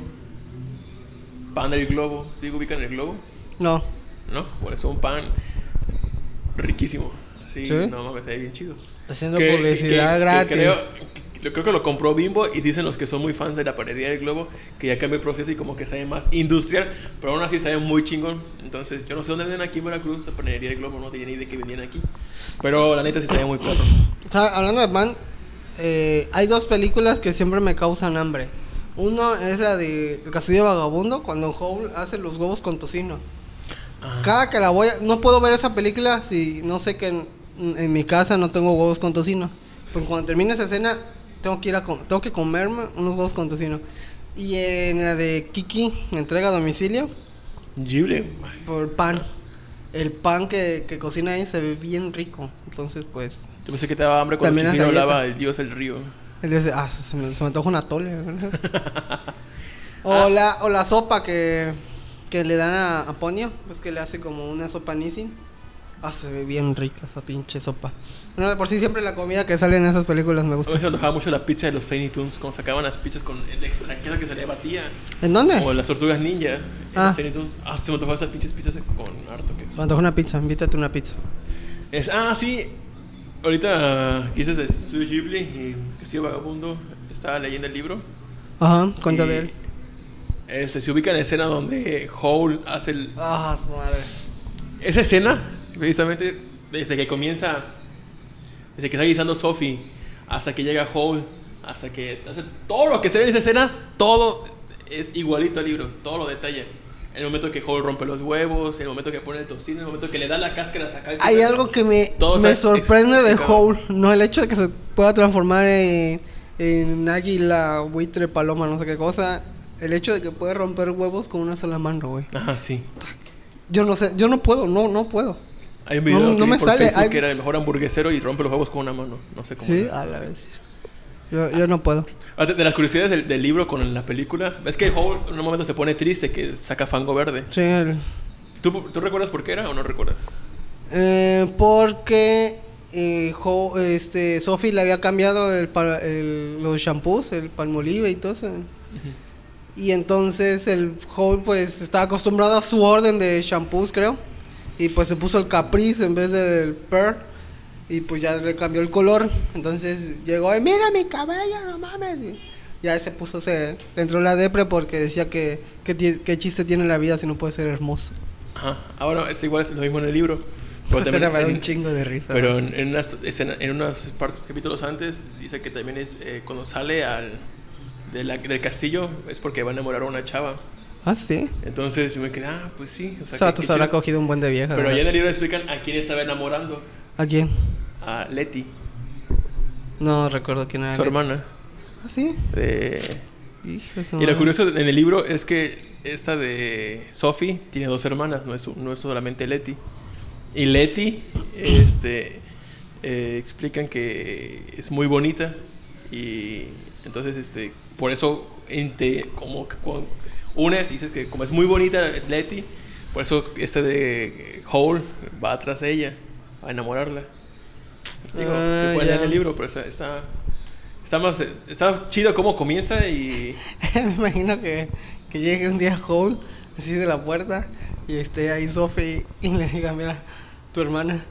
Pan del Globo. ¿Sí ubican el Globo? No. ¿No? Bueno, es un pan riquísimo. Así, ¿Sí? no mames, está bien chido. Está haciendo Que- publicidad que- que gratis. creo, que, creo que lo compró Bimbo y dicen los que son muy fans de la panadería del Globo que ya cambió el proceso y como que sabe más industrial, pero aún así sabe muy chingón. Entonces, yo no sé dónde venden aquí en Veracruz la panadería del Globo, no tenía ni idea de que vendían aquí. Pero la neta sí sabe muy perro. O sea, hablando de pan, eh, hay dos películas que siempre me causan hambre. Uno es la de El Castillo Vagabundo, cuando Howl hace los huevos con tocino. Ah. Cada que la voy a... No puedo ver esa película si no sé que en, en mi casa no tengo huevos con tocino. Pues cuando termine esa escena, tengo que ir a com- tengo que comerme unos huevos con tocino. Y en la de Kiki, entrega a domicilio, Gible. por pan. El pan que, que cocina ahí se ve bien rico. Entonces, pues... Yo pensé que te daba hambre cuando También las Chiquino galletas. hablaba el dios del río. Él dice, ah, se me, se me antoja una tole. ¿verdad? o, la, o la sopa que, que le dan a, a Ponio. Pues que le hace como una sopa Nissin. Ah, se ve bien rica esa pinche sopa. Bueno, de por sí siempre la comida que sale en esas películas me A mí gusta. se me antojaba mucho la pizza de los Tiny Toons, cuando sacaban las pizzas con el extra queso que se le batía. ¿En dónde? O las tortugas ninja. en Ah. Los Tiny Toons. Ah, se me antojaban esas pinches pizzas con harto queso. Se me antoja una pizza, invítate una pizza. Es, ah, sí. Ahorita quise de Studio Ghibli y Castillo Vagabundo. Estaba leyendo el libro. Ajá, cuenta y, de él. Este, se ubica en la escena donde Howl hace el... Ah, su madre. Esa escena, precisamente, desde que comienza... Desde que está guisando Sophie, hasta que llega Howl, hasta que hace todo lo que se ve en esa escena, todo es igualito al libro, todo lo detalla. El momento que Howl rompe los huevos, el momento que pone el tocino, el momento que le da la cáscara a sacar el Hay chicle. algo que me, Todo me está sorprende de explicado. Howl. No el hecho de que se pueda transformar en, en águila, buitre, paloma, no sé qué cosa. El hecho de que puede romper huevos con una sola mano, güey. Ajá, sí. Yo no sé, yo no puedo, no, no puedo. Hay un video No- que no vi me por sale, Facebook hay- que era el mejor hamburguesero y rompe los huevos con una mano. No sé cómo. Sí, era. a la vez. Yo, yo no puedo. Ah, De, de las curiosidades del, del libro con la película, es que Howl en un momento se pone triste que saca fango verde. Sí, el- ¿Tú, ¿Tú recuerdas por qué era o no recuerdas? eh, porque eh, Ho- este, Sophie le había cambiado el, pa- el- los shampoos, el palmolive y todo eso. Y entonces el joven pues estaba acostumbrado a su orden de shampoos, creo. Y pues se puso el Caprice en vez del Pearl. Y pues ya le cambió el color. Entonces llegó y mira mi cabello, no mames. Y ya se puso, se le entró la depre porque decía que qué chiste tiene la vida si no puede ser hermoso. Ajá. Ahora es igual, es lo mismo en el libro. Pero también me da un chingo de risa. Pero en, en, unas escena, en unos partes, capítulos antes dice que también es eh, cuando sale al de la, del castillo es porque va a enamorar a una chava. Ah, sí. Entonces yo me quedé, ah, pues sí. O sea, o sea, se habrá cogido un buen de vieja. Pero allá en el libro explican a quién estaba enamorando. ¿A quién? A Letty. No recuerdo quién era. Su Letty. hermana. ¿Ah, sí? De... Hijo, y lo curioso en el libro es que esta de Sophie tiene dos hermanas, no es, no es solamente Letty. Y Letty, este, eh, explican que es muy bonita y entonces, este, por eso, inte, como que con, unes y dices que como es muy bonita Letty, por eso este de Hole va atrás de ella a enamorarla. Digo, ah, se puede ya. leer el libro, pero está, está, está más, está chido cómo comienza y me imagino que, que llegue un día Hole así de la puerta y esté ahí Sophie y le diga, mira, tu hermana.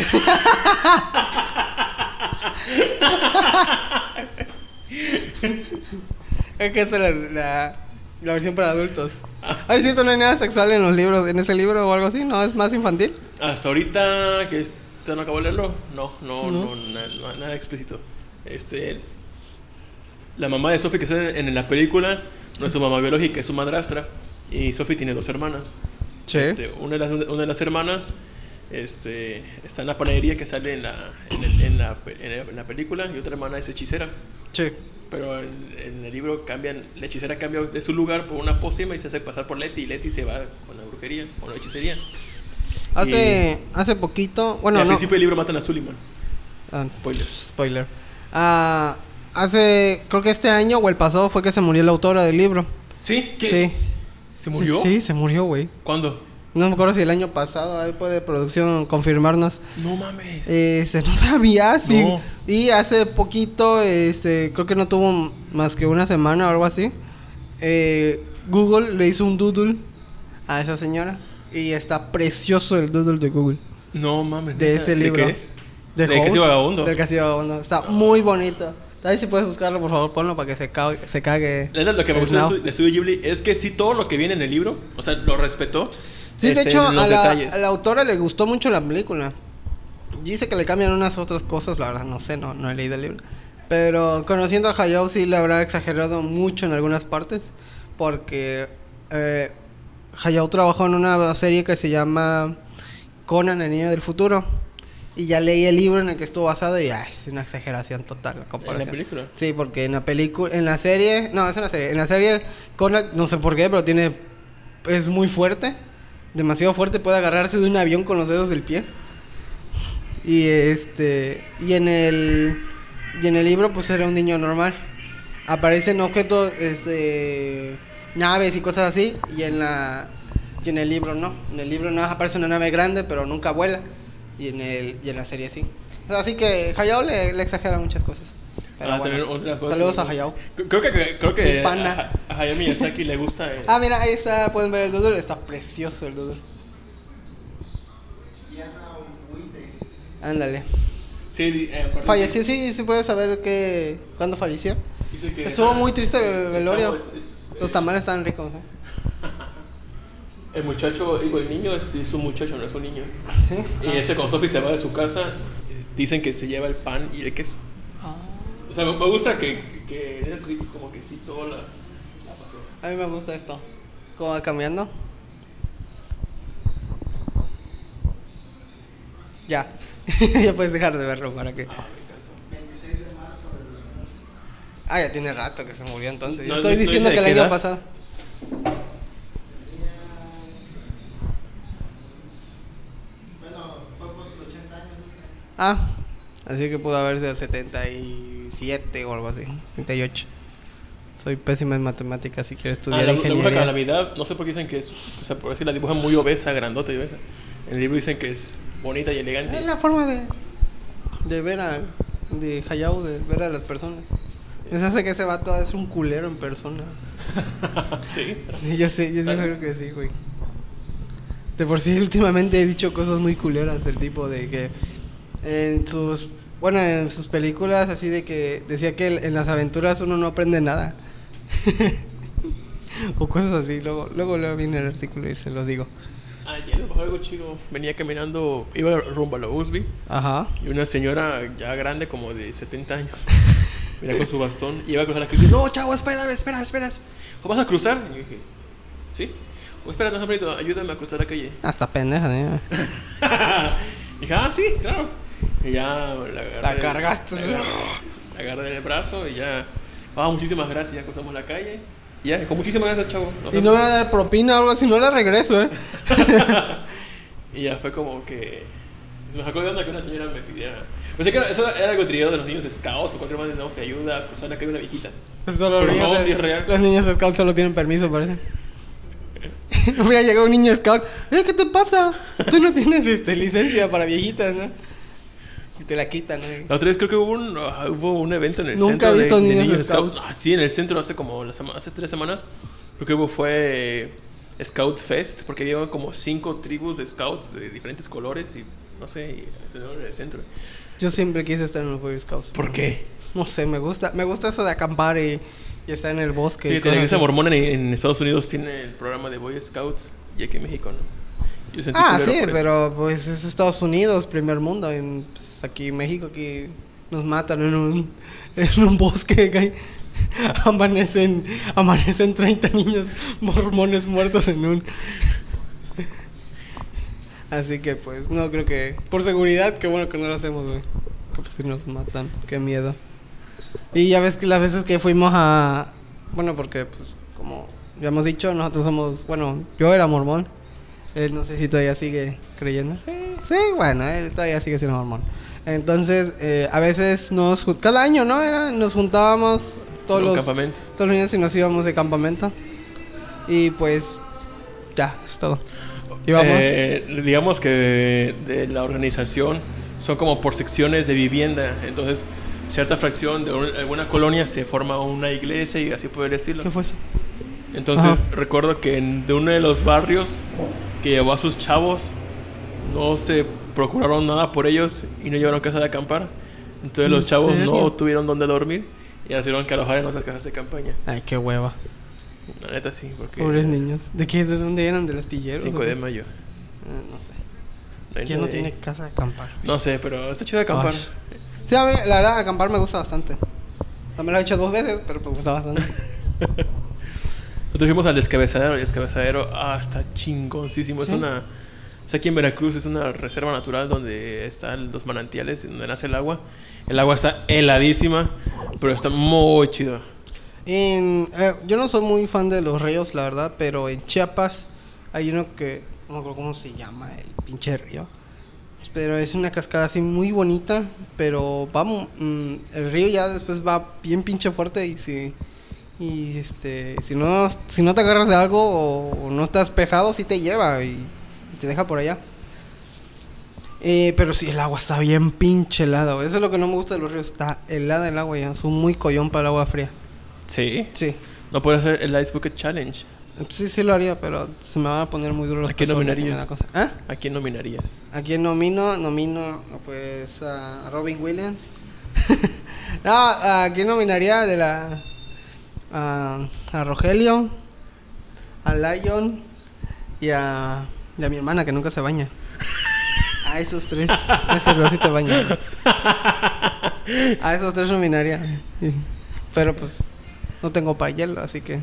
Es que esa es la, la, la versión para adultos. Ah, es cierto, no hay nada sexual en los libros, en ese libro o algo así, ¿no? Es más infantil. hasta ahorita que usted no acabó de leerlo, no, no, No. no, na- no, nada explícito. Este, la mamá de Sophie que sale en, en la película no es su mamá biológica, es su madrastra. Y Sophie tiene dos hermanas. Sí. Este, una, de las, una de las hermanas este, está en la panadería que sale en la, en, el- en la, pe- en la- en la película y otra hermana es hechicera. Sí. Pero en, en el libro cambian, la hechicera cambia de su lugar por una pócima y se hace pasar por Letty y Letty se va con la brujería, con la hechicería. Hace, hace poquito, Y bueno, al no. principio del libro matan a Suleiman. Ah, Spoiler. spoiler. Ah, hace, creo que este año o el pasado fue que se murió la autora del libro. ¿Sí? ¿Qué? Sí. ¿Se murió? Sí, sí, se murió, güey. ¿Cuándo? No me acuerdo si el año pasado, ahí puede producción confirmarnos. No mames. Eh, se no sabía, sí. No. Y hace poquito, este, creo que no tuvo más que una semana o algo así. eh, Google le hizo un doodle a esa señora. Y está precioso el doodle de Google. No mames. De ¿neta? ese libro. ¿De qué es? De ¿Del Castillo Howl, Vagabundo? Del Castillo Vagabundo. Está muy bonito. Ahí si puedes buscarlo, por favor, ponlo para que se cague. Se cague La verdad, lo que me el gustó de Now. Estu- de Studio Ghibli es que sí, todo lo que viene en el libro, o sea, lo respetó. Sí, de este, hecho, en los a la, detalles. a la autora le gustó mucho la película. Dice que le cambian unas otras cosas, la verdad, no sé, no, no he leído el libro. Pero conociendo a Hayao, sí le habrá exagerado mucho en algunas partes. Porque eh, Hayao trabajó en una serie que se llama Conan, el niño del futuro. Y ya leí el libro en el que estuvo basado y ay, es una exageración total la ¿En comparación. la película? Sí, porque en la película, en la serie, no, es una serie. En la serie Conan, no sé por qué, pero tiene, es muy fuerte, demasiado fuerte, puede agarrarse de un avión con los dedos del pie. Y este, y en el, y en el libro, pues era un niño normal. Aparecen objetos, este, naves y cosas así, y en la, y en el libro no. En el libro no aparece una nave grande, pero nunca vuela. Y en el, y en la serie sí. Así que Hayao le, le exagera muchas cosas. Pero Ah, bueno, también otras cosas saludos que- a Hayao. Creo que, creo que Mi pana. a, a Hayao Miyazaki le gusta. eh, Ah, mira, ahí está, pueden ver el doodle, está precioso el doodle. Diana Huite. Ándale. sí, di- eh, aparte- Falleció, sí, sí puedes saber que cuándo falleció. dice que- Estuvo muy triste el el velorio. chavo es- es- Los eh, tamales estaban ricos, ¿eh? El muchacho, digo, el niño es, es un muchacho, no es un niño. Sí. Y ese, cuando Sophie se va de su casa, eh, dicen que se lleva el pan y el queso. Ah. O sea, me, me gusta que, que en esas cositas como que sí, todo la, la pasó. A mí me gusta esto. ¿Cómo va cambiando? Ya. Ya puedes dejar de verlo para que. Ah, me encanta. veintiséis de marzo de dos mil once. Ah, ya tiene rato que se murió entonces. Yo No, estoy no diciendo dice que el de qué año edad. pasado. Tenía. Bueno, fue por sus ochenta años ese. Ah, así que pudo haber sido setenta y siete o algo así. setenta y ocho. Soy pésima en matemáticas si quiero Ah, estudiar la, la bruja ingeniería. calamidad, no sé por qué dicen que es, o sea, por decir la dibujan muy obesa, grandota y obesa. En el libro dicen que es bonita y elegante. Es la forma de, de ver a de Hayao, de ver a las personas. Me hace que ese vato es un culero en persona. Sí. Sí, yo sé, yo sí creo que sí, güey. De por sí, últimamente he dicho cosas muy culeras del tipo de que en sus, bueno, en sus películas así de que decía que en las aventuras uno no aprende nada. O cosas así, luego, luego, luego viene el artículo y se los digo. Ayer me pasó algo chido. Venía caminando, iba rumbo a la U S B Ajá. y una señora ya grande, como de setenta años, venía con su bastón y iba a cruzar la calle y dice, no, chavo, espera, espera, espera. ¿Vas a cruzar? Y yo dije, ¿sí? O espera, no, hombrito, ayúdame a cruzar la calle. Hasta pendeja, ¿no? Y dije, ah, sí, claro. Y ya la agarré. La cargaste. La agarré, la agarré en el brazo y ya. Ah, muchísimas gracias, ya cruzamos la calle. Y ya, con muchísimas gracias, chavo. Nos Y no me va a dar propina o algo así, no la regreso, ¿eh? Y ya fue como que... Me sacó de onda que una señora me pidiera... Pensé que era- eso era algo trillado de los niños scouts o cualquier más, no, que ayuda a cruzar la calle una viejita. Solo los Pero niños, no, sí es real. los niños scouts solo tienen permiso, parece. Hubiera llegado un niño scout. Eh, ¿qué te pasa? Tú no tienes este, licencia para viejitas, ¿no? Y te la quitan, ¿no? La otra vez creo que hubo un, uh, hubo un evento en el Nunca centro he visto de, de niños niños scouts. scouts. Ah, sí, en el centro hace como la sema- hace tres semanas. Creo que hubo fue eh, Scout Fest, porque había como cinco tribus de scouts de diferentes colores y no sé, y, en el centro. Yo siempre quise estar en los Boy Scouts. ¿Por qué? No sé, me gusta, me gusta eso de acampar y, y estar en el bosque. y Fíjate, cosas la iglesia así. mormona en, en Estados Unidos tiene el programa de Boy Scouts y aquí en México no. Yo sentí Ah, culero sí, por eso. pero pues es Estados Unidos, primer mundo. En, pues, aquí en México, aquí nos matan en un, en un bosque. Que amanecen, amanecen treinta niños mormones muertos en un... Así que pues no creo que... Por seguridad, qué bueno que no lo hacemos, güey. Que pues si nos matan, qué miedo. Y ya ves que las veces que fuimos a... Bueno, porque pues como ya hemos dicho, nosotros somos... Bueno, yo era mormón. Él no sé si todavía sigue creyendo. Sí. Sí, bueno, él todavía sigue siendo mormón. Entonces, eh, a veces nos... jun- Cada año, ¿no? Era, nos juntábamos todos Un los... campamento. Todos los niños y nos íbamos de campamento. Y pues... Ya, es todo. Íbamos... Eh, digamos que de la organización son como por secciones de vivienda. Entonces, cierta fracción de un- alguna colonia se forma una iglesia y así por el estilo. ¿Qué fue eso? Entonces, Ajá. recuerdo que en- de uno de los barrios que llevó a sus chavos, no se procuraron nada por ellos y no llevaron casa de acampar. Entonces, ¿En los chavos serio? no tuvieron dónde dormir y ahora tuvieron que alojar en otras casas de campaña. Ay, qué hueva. La neta, sí, porque. Pobres niños. ¿De qué? ¿De dónde eran? ¿Del astillero? cinco de mayo. Eh, no sé. hay ¿Quién no nadie. tiene casa de acampar? No sé, pero está chido de acampar. Ay. Sí, a mí, la verdad, acampar me gusta bastante. También lo he hecho dos veces, pero me gusta bastante. Nosotros fuimos al descabezadero. Y el descabezadero, ah, está chingoncísimo. ¿Sí? Es una. Es aquí en Veracruz, es una reserva natural donde están los manantiales, donde nace el agua. El agua está heladísima, pero está muy chido. En, eh, yo no soy muy fan de los ríos, la verdad, pero en Chiapas hay uno que no me acuerdo cómo se llama, el pinche río. Pero es una cascada así muy bonita, pero vamos, mm, el río ya después va bien pinche fuerte y si y este si no si no te agarras de algo o, o no estás pesado sí te lleva y, y te deja por allá. Eh, pero sí, el agua está bien pinche helada, güey. Eso es lo que no me gusta de los ríos, está helada el agua ya, son muy collón para el agua fría. Sí. Sí. No puedo hacer el Ice Bucket Challenge. Sí, sí lo haría, pero se me van a poner muy duros los ¿A quién pezones, nominarías? me da cosa. ¿Ah? ¿A quién nominarías? ¿A quién nomino? Nomino, pues, a Robin Williams. No, ¿a quién nominaría? De la... A, a Rogelio, a Lion y a, y a mi hermana, que nunca se baña. A esos tres. A esos dos sí te bañan. A esos tres nominaría. Sí. Pero, pues, no tengo para hielo, así que...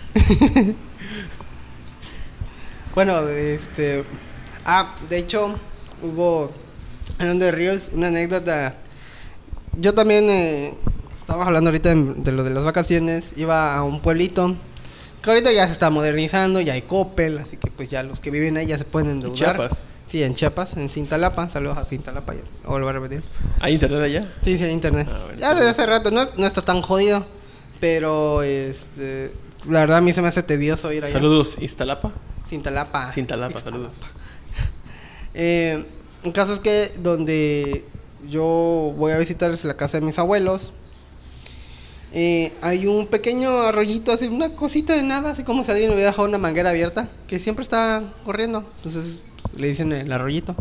Bueno, este... Ah, de hecho, hubo... Hablando de ríos, una anécdota. Yo también... Eh, estábamos hablando ahorita de, de lo de las vacaciones. Iba a un pueblito que ahorita ya se está modernizando, ya hay Coppel, así que pues ya los que viven ahí ya se pueden endeudar. Chiapas. Sí, en Chiapas, en Cintalapa. Saludos a Cintalapa, ya lo vuelvo a repetir. ¿Hay internet allá? Sí, sí, hay internet. Ah, bueno, Ya desde hace rato, no, no está tan jodido, pero este... La verdad a mí se me hace tedioso ir allá. Saludos, Iztalapa. Cintalapa. Cintalapa, Ixtalapa. saludos. Eh, el caso es que donde yo voy a visitar es la casa de mis abuelos. Eh, hay un pequeño arroyito, así, una cosita de nada, así como si alguien hubiera dejado una manguera abierta, que siempre está corriendo. Entonces pues, le dicen el arroyito.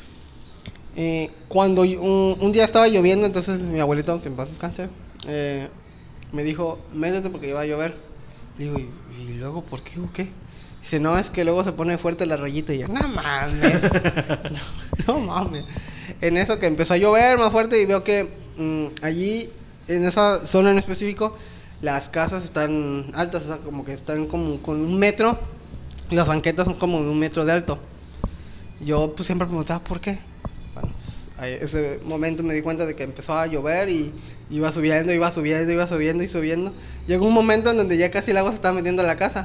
Eh, cuando yo- un, un día estaba lloviendo, entonces mi abuelito, que en paz descanse, eh, me dijo, métete porque iba a llover. Digo, ¿y, y luego por qué o qué? Dice, no, es que luego se pone fuerte el arroyito. Y yo, no mames, no, no mames. En eso que empezó a llover más fuerte y veo que mm, allí, en esa zona en específico, las casas están altas, o sea, como que están como con un metro y las banquetas son como de un metro de alto. Yo pues siempre me preguntaba, ¿por qué? Bueno, pues a ese momento me di cuenta de que empezó a llover y iba subiendo, iba subiendo, iba subiendo y subiendo. Llegó un momento en donde ya casi el agua se estaba metiendo a la casa.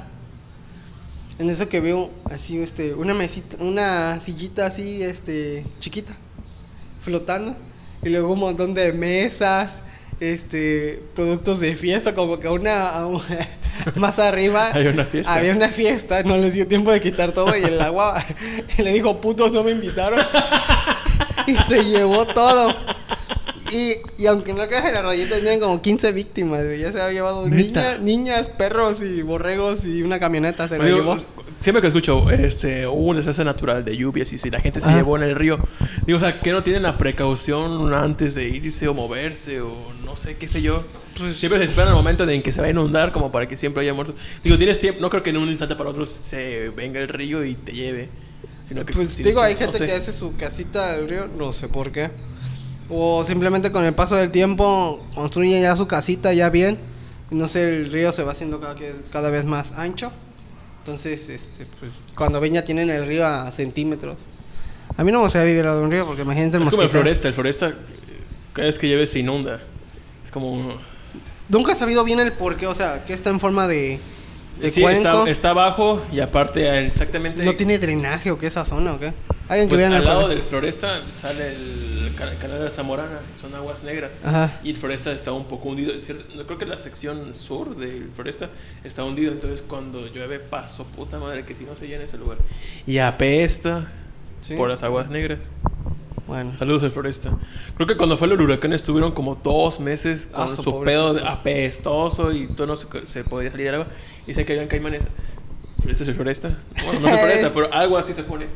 En eso que veo así, este, una mesita, una sillita así, este, chiquita, flotando. Y luego un montón de mesas, este, productos de fiesta, como que una, a una- más arriba. Hay una fiesta. Había una fiesta, no les dio tiempo de quitar todo y el agua le dijo, putos, no me invitaron. Y se llevó todo. Y, y aunque no creas, el arroyito tenían como quince víctimas, güey. Ya se había llevado ¿Neta? niña- niñas, perros y borregos y una camioneta se lo Digo, llevó. siempre que escucho este, hubo un desastre natural de lluvias y si la gente se Ajá. llevó en el río, digo, o sea, que no tienen la precaución antes de irse o moverse o no sé, qué sé yo. Pues, Siempre se esperan el momento en que se va a inundar como para que siempre haya muertos. Digo, tienes tiempo, no creo que en un instante para otro se venga el río y te lleve. Sino que, Pues tienes digo, hay tiempo, gente no sé. que hace su casita del río, no sé por qué. O simplemente con el paso del tiempo construye ya su casita ya bien. Y no sé, el río se va haciendo cada, que- cada vez más ancho. Entonces, este, pues cuando ven ya tienen el río a centímetros. A mí no me gustaría vivir al lado de un río porque imagínate el Es como el mosquitero. floresta, el floresta, eh, cada vez que llueve se inunda. Es como... Nunca he sabido bien el por qué, o sea, que está en forma de, de Sí, cuenco. está, está abajo y aparte exactamente... ¿No tiene drenaje o qué esa zona o qué? Alguien que Pues vea en al el lado flore- del floresta sale el ca- canal de la Zamorana, son aguas negras. Ajá. Y el floresta está un poco hundido. Es cierto, no creo que la sección sur del floresta está hundido. Entonces cuando llueve, paso puta madre que si no se llena ese lugar. Y apesta Sí. por las aguas negras. Bueno. Saludos al floresta. Creo que cuando fue el huracán estuvieron como dos meses con Ah, su su pedo de pobrecitos. apestoso y todo no se, se podía salir del agua. Y se caían caimanes. ¿Este es el floresta? Bueno, no es el floresta, pero algo así se pone.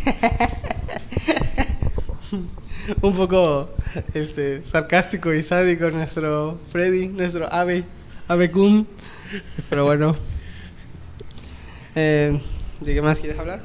Un poco este sarcástico y sádico nuestro Freddy, nuestro ave, ave Kun. Pero bueno. Eh, ¿De qué más quieres hablar?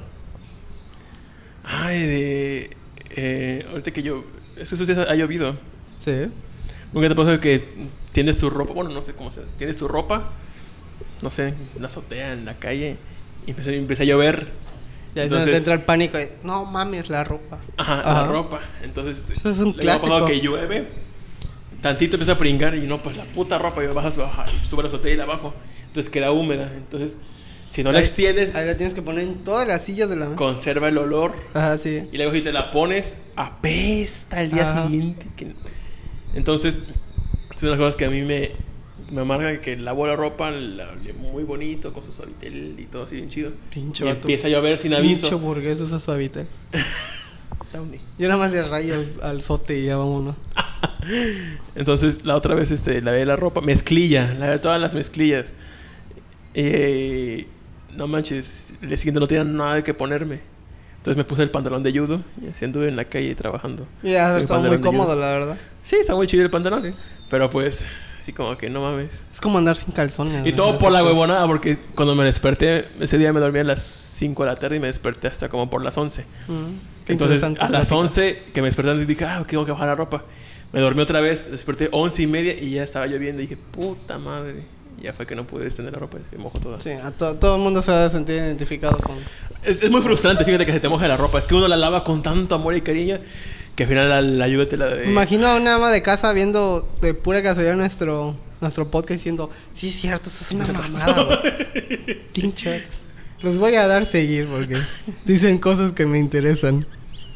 Ay, de... Eh, ahorita que yo... Es que estos días ha llovido. Sí. ¿Nunca te pasa que tienes tu ropa? Bueno, no sé cómo se... Tienes tu ropa, no sé, en una azotea, en la calle, y empieza, empieza a llover. Ya es donde te entra el pánico. de, no mames, la ropa. Ajá, Ajá. la ropa. Entonces, Eso es un le ha pasado clásico. que llueve, tantito empieza a pringar y no, pues la puta ropa, y bajas, bajas, sube a la azotea y la bajo. Entonces queda húmeda. Entonces, si no la Ahí- extiendes, Ahí la tienes que poner en todas las sillas de la mesa. conserva el olor. Ajá, sí. Y luego si te la pones, apesta el día Ajá. siguiente. que- Entonces, es una de las cosas que a mí me, me amarga, que lavo la ropa la, la- muy bonito, con su suavitel y todo así bien chido. Pinche y vato. empieza a llover sin aviso. Pinche burgués, esa suavita. Downy. Yo nada más le rayo al, al sote y ya vámonos. Entonces, la otra vez este, lavé la ropa, mezclilla, lavé todas las mezclillas. Eh, no manches, el día siguiente no tenía nada que ponerme. Entonces me puse el pantalón de judo y así anduve en la calle trabajando. Y ya El estaba muy pantalón de cómodo, judo. la verdad. Sí, está muy chido el pantalón. Sí. Pero pues, así como que no mames. Es como andar sin calzones. Y ¿no? todo por la huevonada, porque cuando me desperté, ese día me dormí a las cinco de la tarde y me desperté hasta como por las once. Mm, qué Entonces, interesante a las plática. once que me desperté, dije, ah, tengo que bajar la ropa. Me dormí otra vez, desperté once y media y ya estaba lloviendo. Y dije, puta madre. Y ya fue que no pude extender la ropa, se mojó toda. Sí, a to- todo el mundo se va a sentir identificado con... Es, es muy frustrante, fíjate, que se te moje la ropa. Es que uno la lava con tanto amor y cariño que al final la, la lluvia te la de... Me imagino a una ama de casa viendo de pura casualidad nuestro, nuestro podcast diciendo, sí, es cierto, eso es una mamada, güey. Pinche vatos. Los voy a dar seguir porque dicen cosas que me interesan.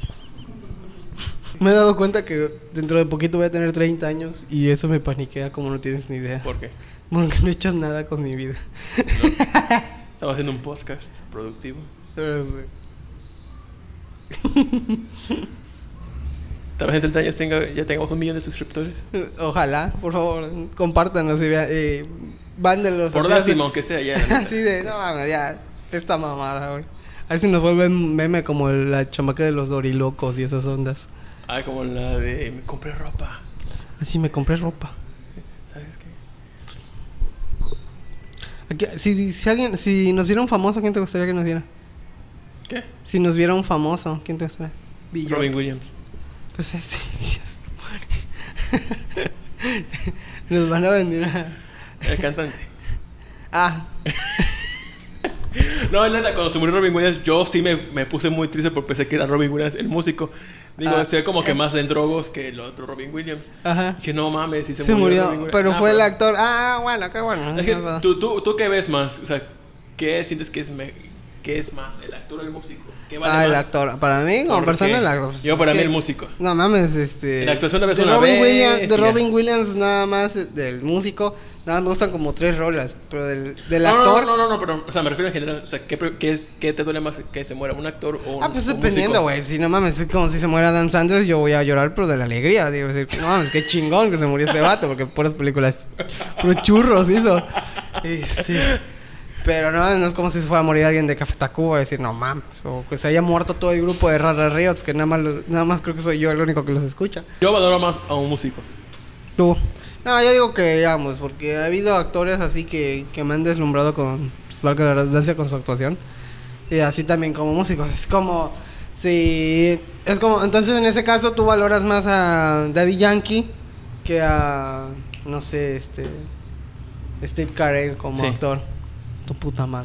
Me he dado cuenta que dentro de poquito voy a tener treinta años y eso me paniquea como no tienes ni idea. ¿Por qué? Porque no he hecho nada con mi vida. Estaba haciendo un podcast productivo. Pero sí. Tal vez entre años tenga, ya tengamos un millón de suscriptores. Ojalá, por favor, compártanos y vean, eh, mándenlos. Por así, décimo, aunque sea, ya. así de, no mames, ya, esta mamada, güey. A ver si nos vuelven meme como la chamaca de los dorilocos y esas ondas. Ah, como la de me compré ropa. Así me compré ropa. ¿Sabes qué? Aquí, si, si, si alguien, si nos diera un famoso, ¿quién te gustaría que nos diera? ¿Qué? Si nos viera un famoso, ¿quién te gustaría? Billón. Robin Williams. Pues sí, nos van a vender a... El cantante. Ah, No, nada, cuando se murió Robin Williams, yo sí me, me puse muy triste porque pensé que era Robin Williams el músico. Digo, Ah. se ve como que más en drogos que el otro Robin Williams. ajá. Que no mames, si se, Se, murió. murió, Robin Williams. pero Ah, fue el actor. Ah, bueno, qué bueno. Es que No, no. tú, tú, tú qué ves más, o sea, ¿qué sientes que es, me, qué es más, el actor o el músico? ¿Qué vale Ah, el más? actor. Para mí, como ¿Por persona, qué? el actor. Yo Es para mí que- el músico. No mames, este... La actuación la ves de una Robin vez Williams, y de ya. Robin Williams nada más, eh, del músico, nada más me gustan como tres rolas. Pero del, del No, actor... no, no, no, no, pero, o sea, me refiero en general, o sea, ¿qué, pre- qué, es- qué te duele más que se muera un actor o un Ah, pues o un dependiendo, músico? güey. Si no mames, es como si se muera Dan Sanders, yo voy a llorar, pero de la alegría. Digo, decir, no mames, qué chingón que se murió ese vato, porque puras películas, puros churros hizo. Este, pero no, no es como si se fuera a morir alguien de Café Tacuba, decir, no mames. O que se haya muerto todo el grupo de Rara Riots, que nada más, lo- nada más creo que soy yo el único que los escucha. Yo valoro más a un músico. Tú. No, yo digo que digamos, porque ha habido actores así que, que me han deslumbrado con, pues, valga la redundancia, con su actuación. Y así también como músicos. Es como, si, es como, entonces en ese caso tú valoras más a Daddy Yankee que a, no sé, este, Steve Carell como Sí. actor. Tu puta madre.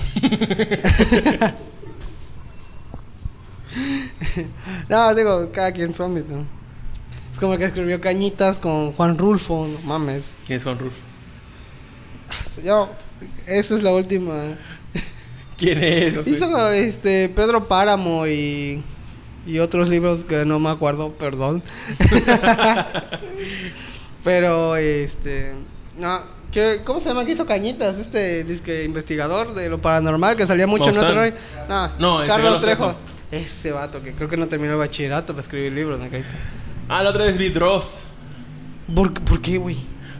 No, digo, cada quien su ámbito. Es como el que escribió Cañitas con Juan Rulfo, no mames. ¿Quién es Juan Rulfo? Yo, esa es la última. ¿Quién es? No sé. Hizo este Pedro Páramo y, y otros libros que no me acuerdo, perdón. Pero este, no, ¿qué, ¿cómo se llama? ¿Qué hizo Cañitas? Este disque investigador de lo paranormal que salía mucho en Maussan. otro rey. No, No, ese Carlos Carlos Trejo. Trejo. Ese vato que creo que no terminó el bachillerato para escribir libros, me caí. Ah, la otra vez vi Dross. ¿Por, ¿Por qué, güey?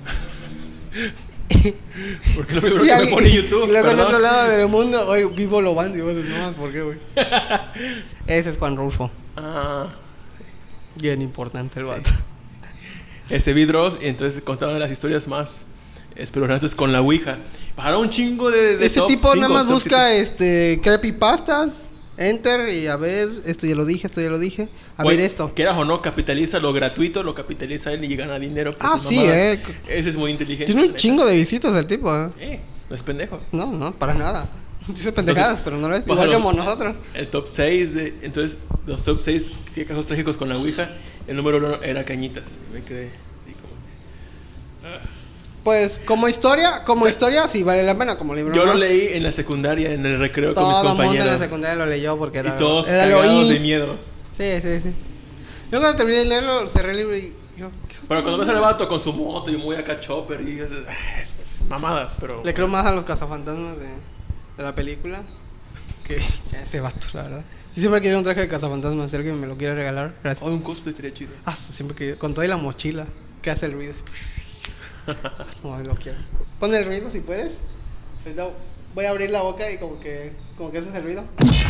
Porque es lo primero Y que me alguien- pone YouTube. y luego en perdón. otro lado del mundo, oye, vivo lo bando y vos no más, ¿por qué, güey? Ese es Juan Rulfo. Ah, Bien importante el Sí. vato. este vi Dross y entonces contaban las historias más espeluznantes con la Ouija. Bajaron un chingo de, de Ese top tipo nada cinco, más top busca siete. este creepypastas, enter y a ver, esto ya lo dije, esto ya lo dije. A Güey, ver esto. Quieras o no, capitaliza lo gratuito, lo capitaliza él y gana dinero. por Ah, sus sí, mamadas. eh. Ese es muy inteligente. Tiene la un neta. chingo de visitas el tipo, ¿eh? Eh, no es pendejo. No, no, para nada. Dice pendejadas, Entonces, pero no lo es. baja Igual los- como nosotros. El top seis de... Entonces, los top seis qué casos trágicos con la Ouija. El número uno era Cañitas. Me quedé así como que... ah. Pues como historia, como historia sí vale la pena, como libro. Yo ¿no? lo leí en la secundaria, en el recreo con mis Todo el mundo en la compañeros. secundaria lo leyó porque era Y todos era lo cagados in. de miedo. Sí, sí, sí. Yo cuando terminé de leerlo, cerré el libro y yo, ¿qué es Pero cuando ves al vato con su moto y muy acá chopper y dices, "Ah, es mamadas, pero... Le creo más a los cazafantasmas de, de la película que, que a ese vato, la verdad. Sí, siempre quiero un traje de cazafantasmas. Si alguien me lo quiere regalar, gracias. Oh, un cosplay estaría chido. Ah, siempre que con toda la mochila que hace el ruido. así. No, lo quiero. Pon el ruido si puedes. Ahorita voy a abrir la boca y como que como que haces el ruido.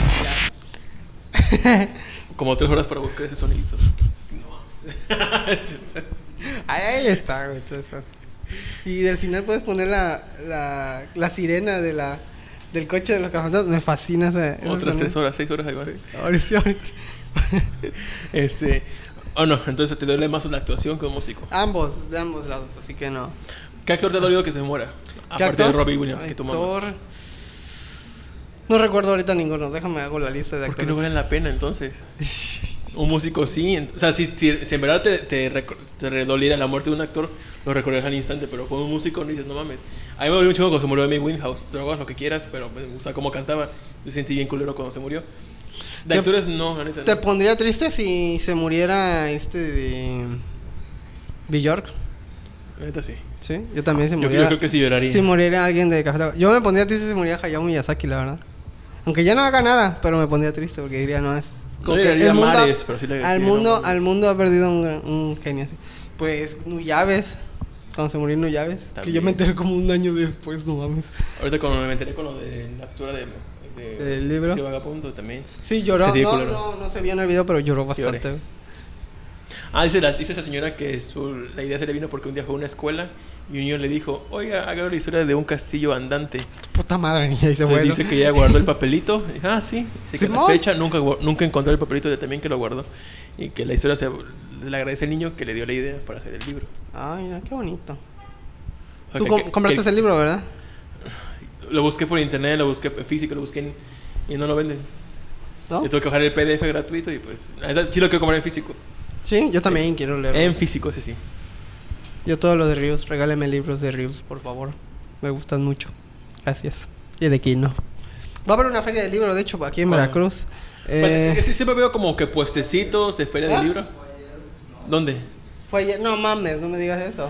Ya. Como tres horas para buscar ese sonido. No. Ahí, ahí está, güey, todo eso. Y del final puedes poner la, la, la sirena de la, del coche de los cazafantasmas. Me fascina ese, ese Otras sonido. tres horas, seis horas ahí va. Sí, ahora sí, ahorita. Este... Oh, no. Entonces te duele más una actuación que un músico. Ambos, de ambos lados, así que no. ¿Qué actor te ha dolido que se muera? ¿Qué Aparte actor? de Robbie Williams, que tú Actor... mamas. No recuerdo ahorita ninguno, déjame hago la lista de ¿Por qué actores. no valen la pena entonces? Un músico sí. en- O sea, si, si, si en verdad te, te, rec- te redoliera la muerte de un actor, lo recordarías al instante. Pero con un músico no dices, no mames. A mí me dolió un chingo cuando se murió Amy Winehouse. Drogas, lo que quieras, pero me gusta cómo cantaba. Yo sentí bien culero cuando se murió. De Te- actores, no, la neta. ¿Te no. pondría triste si se muriera este de... Bjork? La neta sí. Sí, yo también se Yo, muriera... yo creo que sí lloraría. Si muriera alguien de Café Tacuba. Yo me pondría triste si se muriera Hayao Miyazaki, la verdad. Aunque ya no haga nada, pero me pondría triste porque diría, no, es, Como No que llegaría el mundo, mares, pero sí le al sí, mundo, no, al mundo ha perdido un, un genio así. Pues Nuyaves, cuando se murió Nuyaves, que También. yo me enteré como un año después, no mames. Ahorita cuando me enteré con lo de la actura de... de ¿Del libro? Sí, Vagabundo también. Sí, lloró, Sí, sí, no, culero. no, no se vio en el video, pero lloró bastante. Lloré. Ah, dice, la, dice esa señora que su, la idea se le vino porque un día fue a una escuela y un niño le dijo, oiga, haga la historia de un castillo andante. Puta madre, niña, dice, Entonces bueno. dice que ella guardó el papelito. Y dije, ah, sí. Dice que a la Simón. fecha nunca, gu- nunca encontró el papelito de también que lo guardó. Y que la historia se le agradece al niño que le dio la idea para hacer el libro. Ay, mira, qué bonito. O sea, Tú que- com- que- compraste que- ese libro, ¿verdad? Lo busqué por internet, lo busqué en físico, lo busqué en, y no lo venden. ¿No? Yo tengo que bajar el P D F gratuito y pues... la verdad, sí lo quiero comprar en físico. Sí, yo también quiero leerlo. En físico, ese sí. Yo todo lo de Rius, regáleme libros de Rius, por favor. Me gustan mucho. Gracias. Y de Kino. Va a haber una feria de libros, de hecho, aquí en ¿Cuándo? Veracruz. Bueno, Eh, es que siempre veo como que puestecitos de feria ¿Ah? de libro. ¿Dónde? fue ayer, no mames, no me digas eso.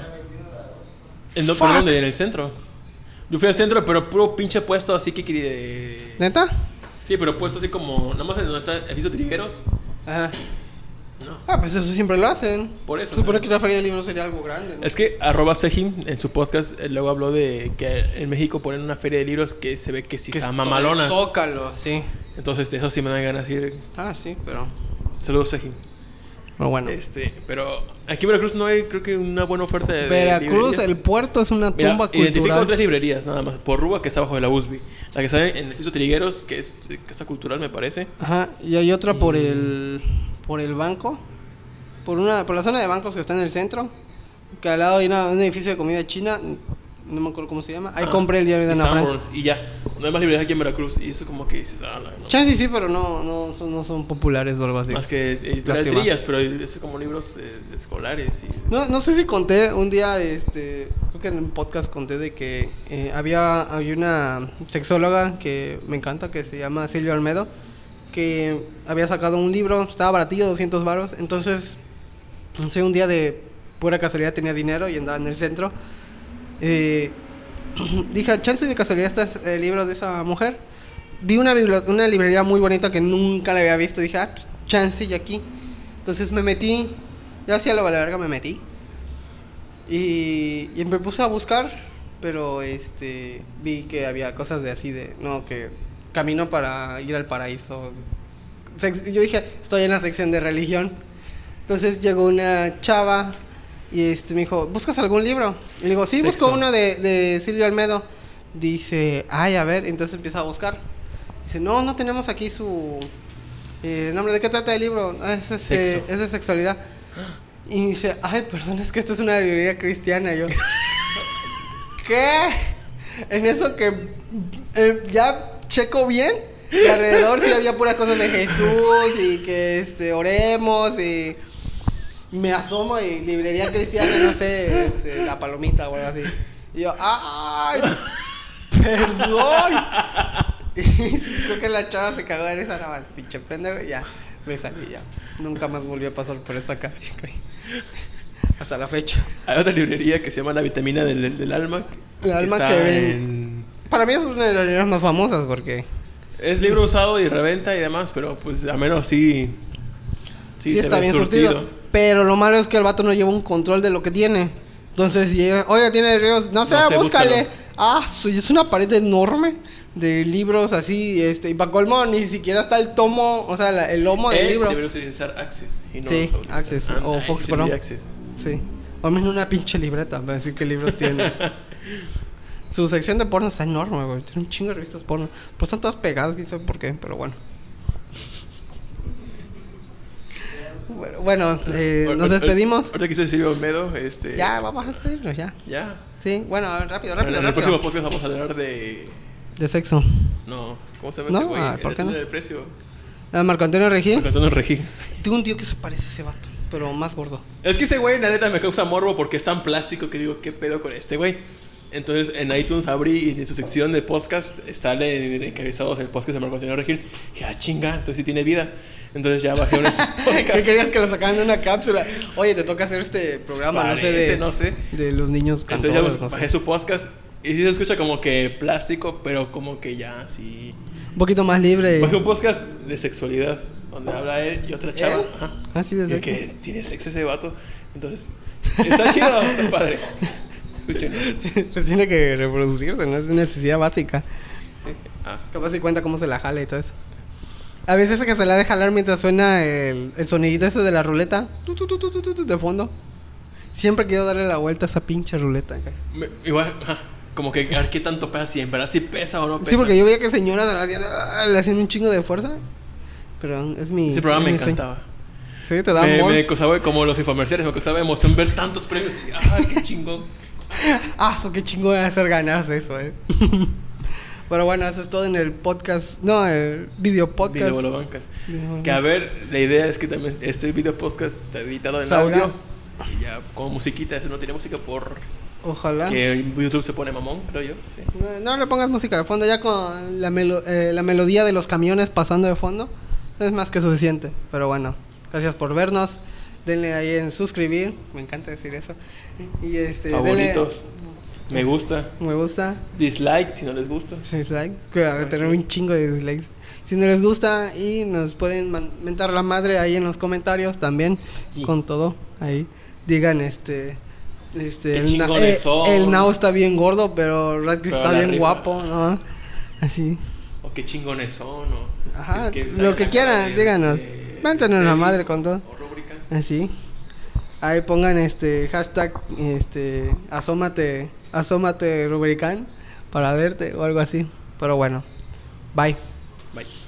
¿En, do- Fuck. ¿Por dónde? ¿En el centro? Yo fui al centro, pero puro pinche puesto así que quería... de- ¿Neta? Sí, pero puesto así como... Nada más en donde está el piso Trigueros. Ajá. No. Ah, pues eso siempre lo hacen. Por eso, Se supone o sea. que una feria de libros sería algo grande, ¿no? Es que arroba Sejim en su podcast eh, luego habló de que en México ponen una feria de libros que se ve que sí Que está es- mamalonas. Tócalo, sí. Entonces de eso sí me dan ganas de ir. Ah, sí, pero... Saludos Sejim. Pero bueno. Este, pero aquí en Veracruz no hay creo que una buena oferta de de Veracruz, librerías. el puerto es una Mira, tumba identifico cultural. tres librerías nada más. Por Rúa, que está abajo de la U S B I. La que está en el piso Trigueros, que es eh, Casa Cultural, me parece. Ajá, y hay otra por Y- el por el banco, por una por la zona de bancos que está en el centro, que al lado hay una- un edificio de comida china, no me acuerdo cómo se llama. Ahí Ah, compré el diario de y Ana Frank. Sanborns, y ya. No hay más librerías aquí en Veracruz. Y eso como que dices, ah, no, Chance sí, pero no no son, no son populares o algo así. más que editorial Lástima. Trillas, pero es como libros eh, escolares. Y... No, no sé si conté un día, este, creo que en un podcast conté de que eh, había, había una sexóloga que me encanta, que se llama Silvia Olmedo, que había sacado un libro, estaba baratillo, doscientos varos, entonces, no sé, un día de pura casualidad tenía dinero y andaba en el centro. Eh, dije, chance de casualidad está el libro de esa mujer. Vi una, bibli- una librería muy bonita que nunca la había visto, dije, ah, pues, chance y aquí. Entonces me metí, ya hacía lo de la verga, me metí. Y, y me puse a buscar, pero este vi que había cosas de así de, no, que camino para ir al paraíso. Sex- yo dije, estoy en la sección de religión. Entonces llegó una chava y este me dijo, ¿buscas algún libro? Y le digo, sí, Sexo. busco uno de, de Silvia Almedo. Dice, ay, a ver, entonces empieza a buscar. Dice, no, no tenemos aquí su eh, nombre. ¿De qué trata el libro? "Ah, es, este, Sexo. es de sexualidad. Y dice, ay, perdón, es que esto es una librería cristiana. Y yo, ¿qué? En eso que eh, ya checo bien. Y alrededor sí había puras cosas de Jesús y que este, oremos y me asomo y librería cristiana, no sé, este, la palomita o algo así. Y yo, ¡ay! ¡Perdón! Y creo que la chava se cagó de risa, nada más, pinche pendejo, y ya, me salí ya. Nunca más volví a pasar por esa calle, güey. Hasta la fecha. Hay otra librería que se llama La Vitamina del, del Alma. La Alma está que ven- en- Para mí es una de las librerías más famosas porque Es libro usado y reventa y demás, pero pues a menos sí... sí, se está ve bien surtido. Pero lo malo es que el vato no lleva un control de lo que tiene. Entonces llega, oye, tiene ríos, no sé, No sé, búscale. búscalo. Ah, su- es una pared enorme de libros así, este, y para colmo ni siquiera está el tomo, o sea, la- el lomo del Él libro. debería utilizar Access. Y no Sí, usa utilizar- Access, Ah, o ahí Fox sí Pro. serviría Access. Sí. O al menos una pinche libreta para decir qué libros tiene. Su sección de porno está enorme, güey. Tiene un chingo de revistas porno. Pues están todas pegadas, quién sabe por qué, pero bueno. Bueno, bueno eh, Ahor- nos ahor- despedimos. Ahorita quise decir Olmedo, este... Ya, vamos a despedirnos, ya. Ya. Sí, bueno, a ver, rápido, Bueno, rápido, en el próximo rápido. podcast vamos a hablar de... De sexo. No, ¿cómo se llama No, ese güey? ah, ¿por El- qué no? el precio. Ah, Marco Antonio Regil. Marco Antonio Regil. Tengo un tío que se parece a ese vato, pero más gordo. Es que ese güey, la neta, me causa morbo porque es tan plástico que digo, ¿qué pedo con este güey? Entonces, en iTunes abrí y en su sección de podcast sale encabezados el podcast de Marco Antonio Regil. Y dije, ah, chinga, entonces sí tiene vida. Entonces ya bajé uno de sus ¿Qué podcasts. querías que lo sacaran de una cápsula? Oye, te toca hacer este programa, no sé, Parece, de, no sé. de los niños Entonces ya cantores, bus- no bajé sé. su podcast y sí se escucha como que plástico, pero como que ya, sí. Un poquito más libre. Bajé un podcast de sexualidad. donde habla él y otra chava. ¿Eh? Ajá. Ah, sí, Y desde que tiene sexo ese vato. Entonces, está chido, está padre. Escuchen. Pues tiene que reproducirse, no es necesidad básica. Sí. Ah. Capaz si cuenta cómo se la jala y todo eso. A veces es que se la de jalar mientras suena el, el sonidito ese de la ruleta. Tu, tu, tu, tu, tu, tu, tu, de fondo. Siempre quiero darle la vuelta a esa pinche ruleta. Acá. Me- igual, ajá, como que a ver qué tanto pesa siempre. ¿Si pesa o no pesa? Sí, porque yo veía que señoras le hacían, ah, le hacían un chingo de fuerza. Pero es mi. Ese programa es me mi sueño. encantaba. Sí, te da Me, amor. me causaba como los infomerciales, me causaba emoción ver tantos premios. Y, ah, qué chingón. Ah, eso qué chingón de hacer ganarse eso, eh. Pero bueno, eso es todo en el podcast. No, el video podcast. Video Bolobancas. Video Que a ver, la idea es que también este video podcast está editado en Salga. audio. Y ya con musiquita, ese no tiene música por Ojalá. que en YouTube se pone mamón, creo yo. Sí. No, no le pongas música de fondo, ya con la, melo- eh, la melodía de los camiones pasando de fondo es más que suficiente. Pero bueno, gracias por vernos. Denle ahí en suscribir, me encanta decir eso. Y este, Favoritos. Me gusta. denle me gusta, Dislike si no les gusta. dislike, que va a Ah, tener sí. un chingo de dislikes. Si no les gusta y nos pueden man- mentar la madre ahí en los comentarios también, Sí. con todo ahí. Digan este este Qué el, na- chingones eh, son. el Nao está bien gordo, pero Radcliffe Pero está la bien rifa. guapo, ¿no? Así. O qué chingones son. O Ajá, es que lo salga que la quieran, cara de- díganos. de- Méntanos la de- madre con todo. O rúbrica. Así. Ahí pongan este hashtag este asómate asómate rubricán para verte o algo así. Pero bueno. Bye. Bye.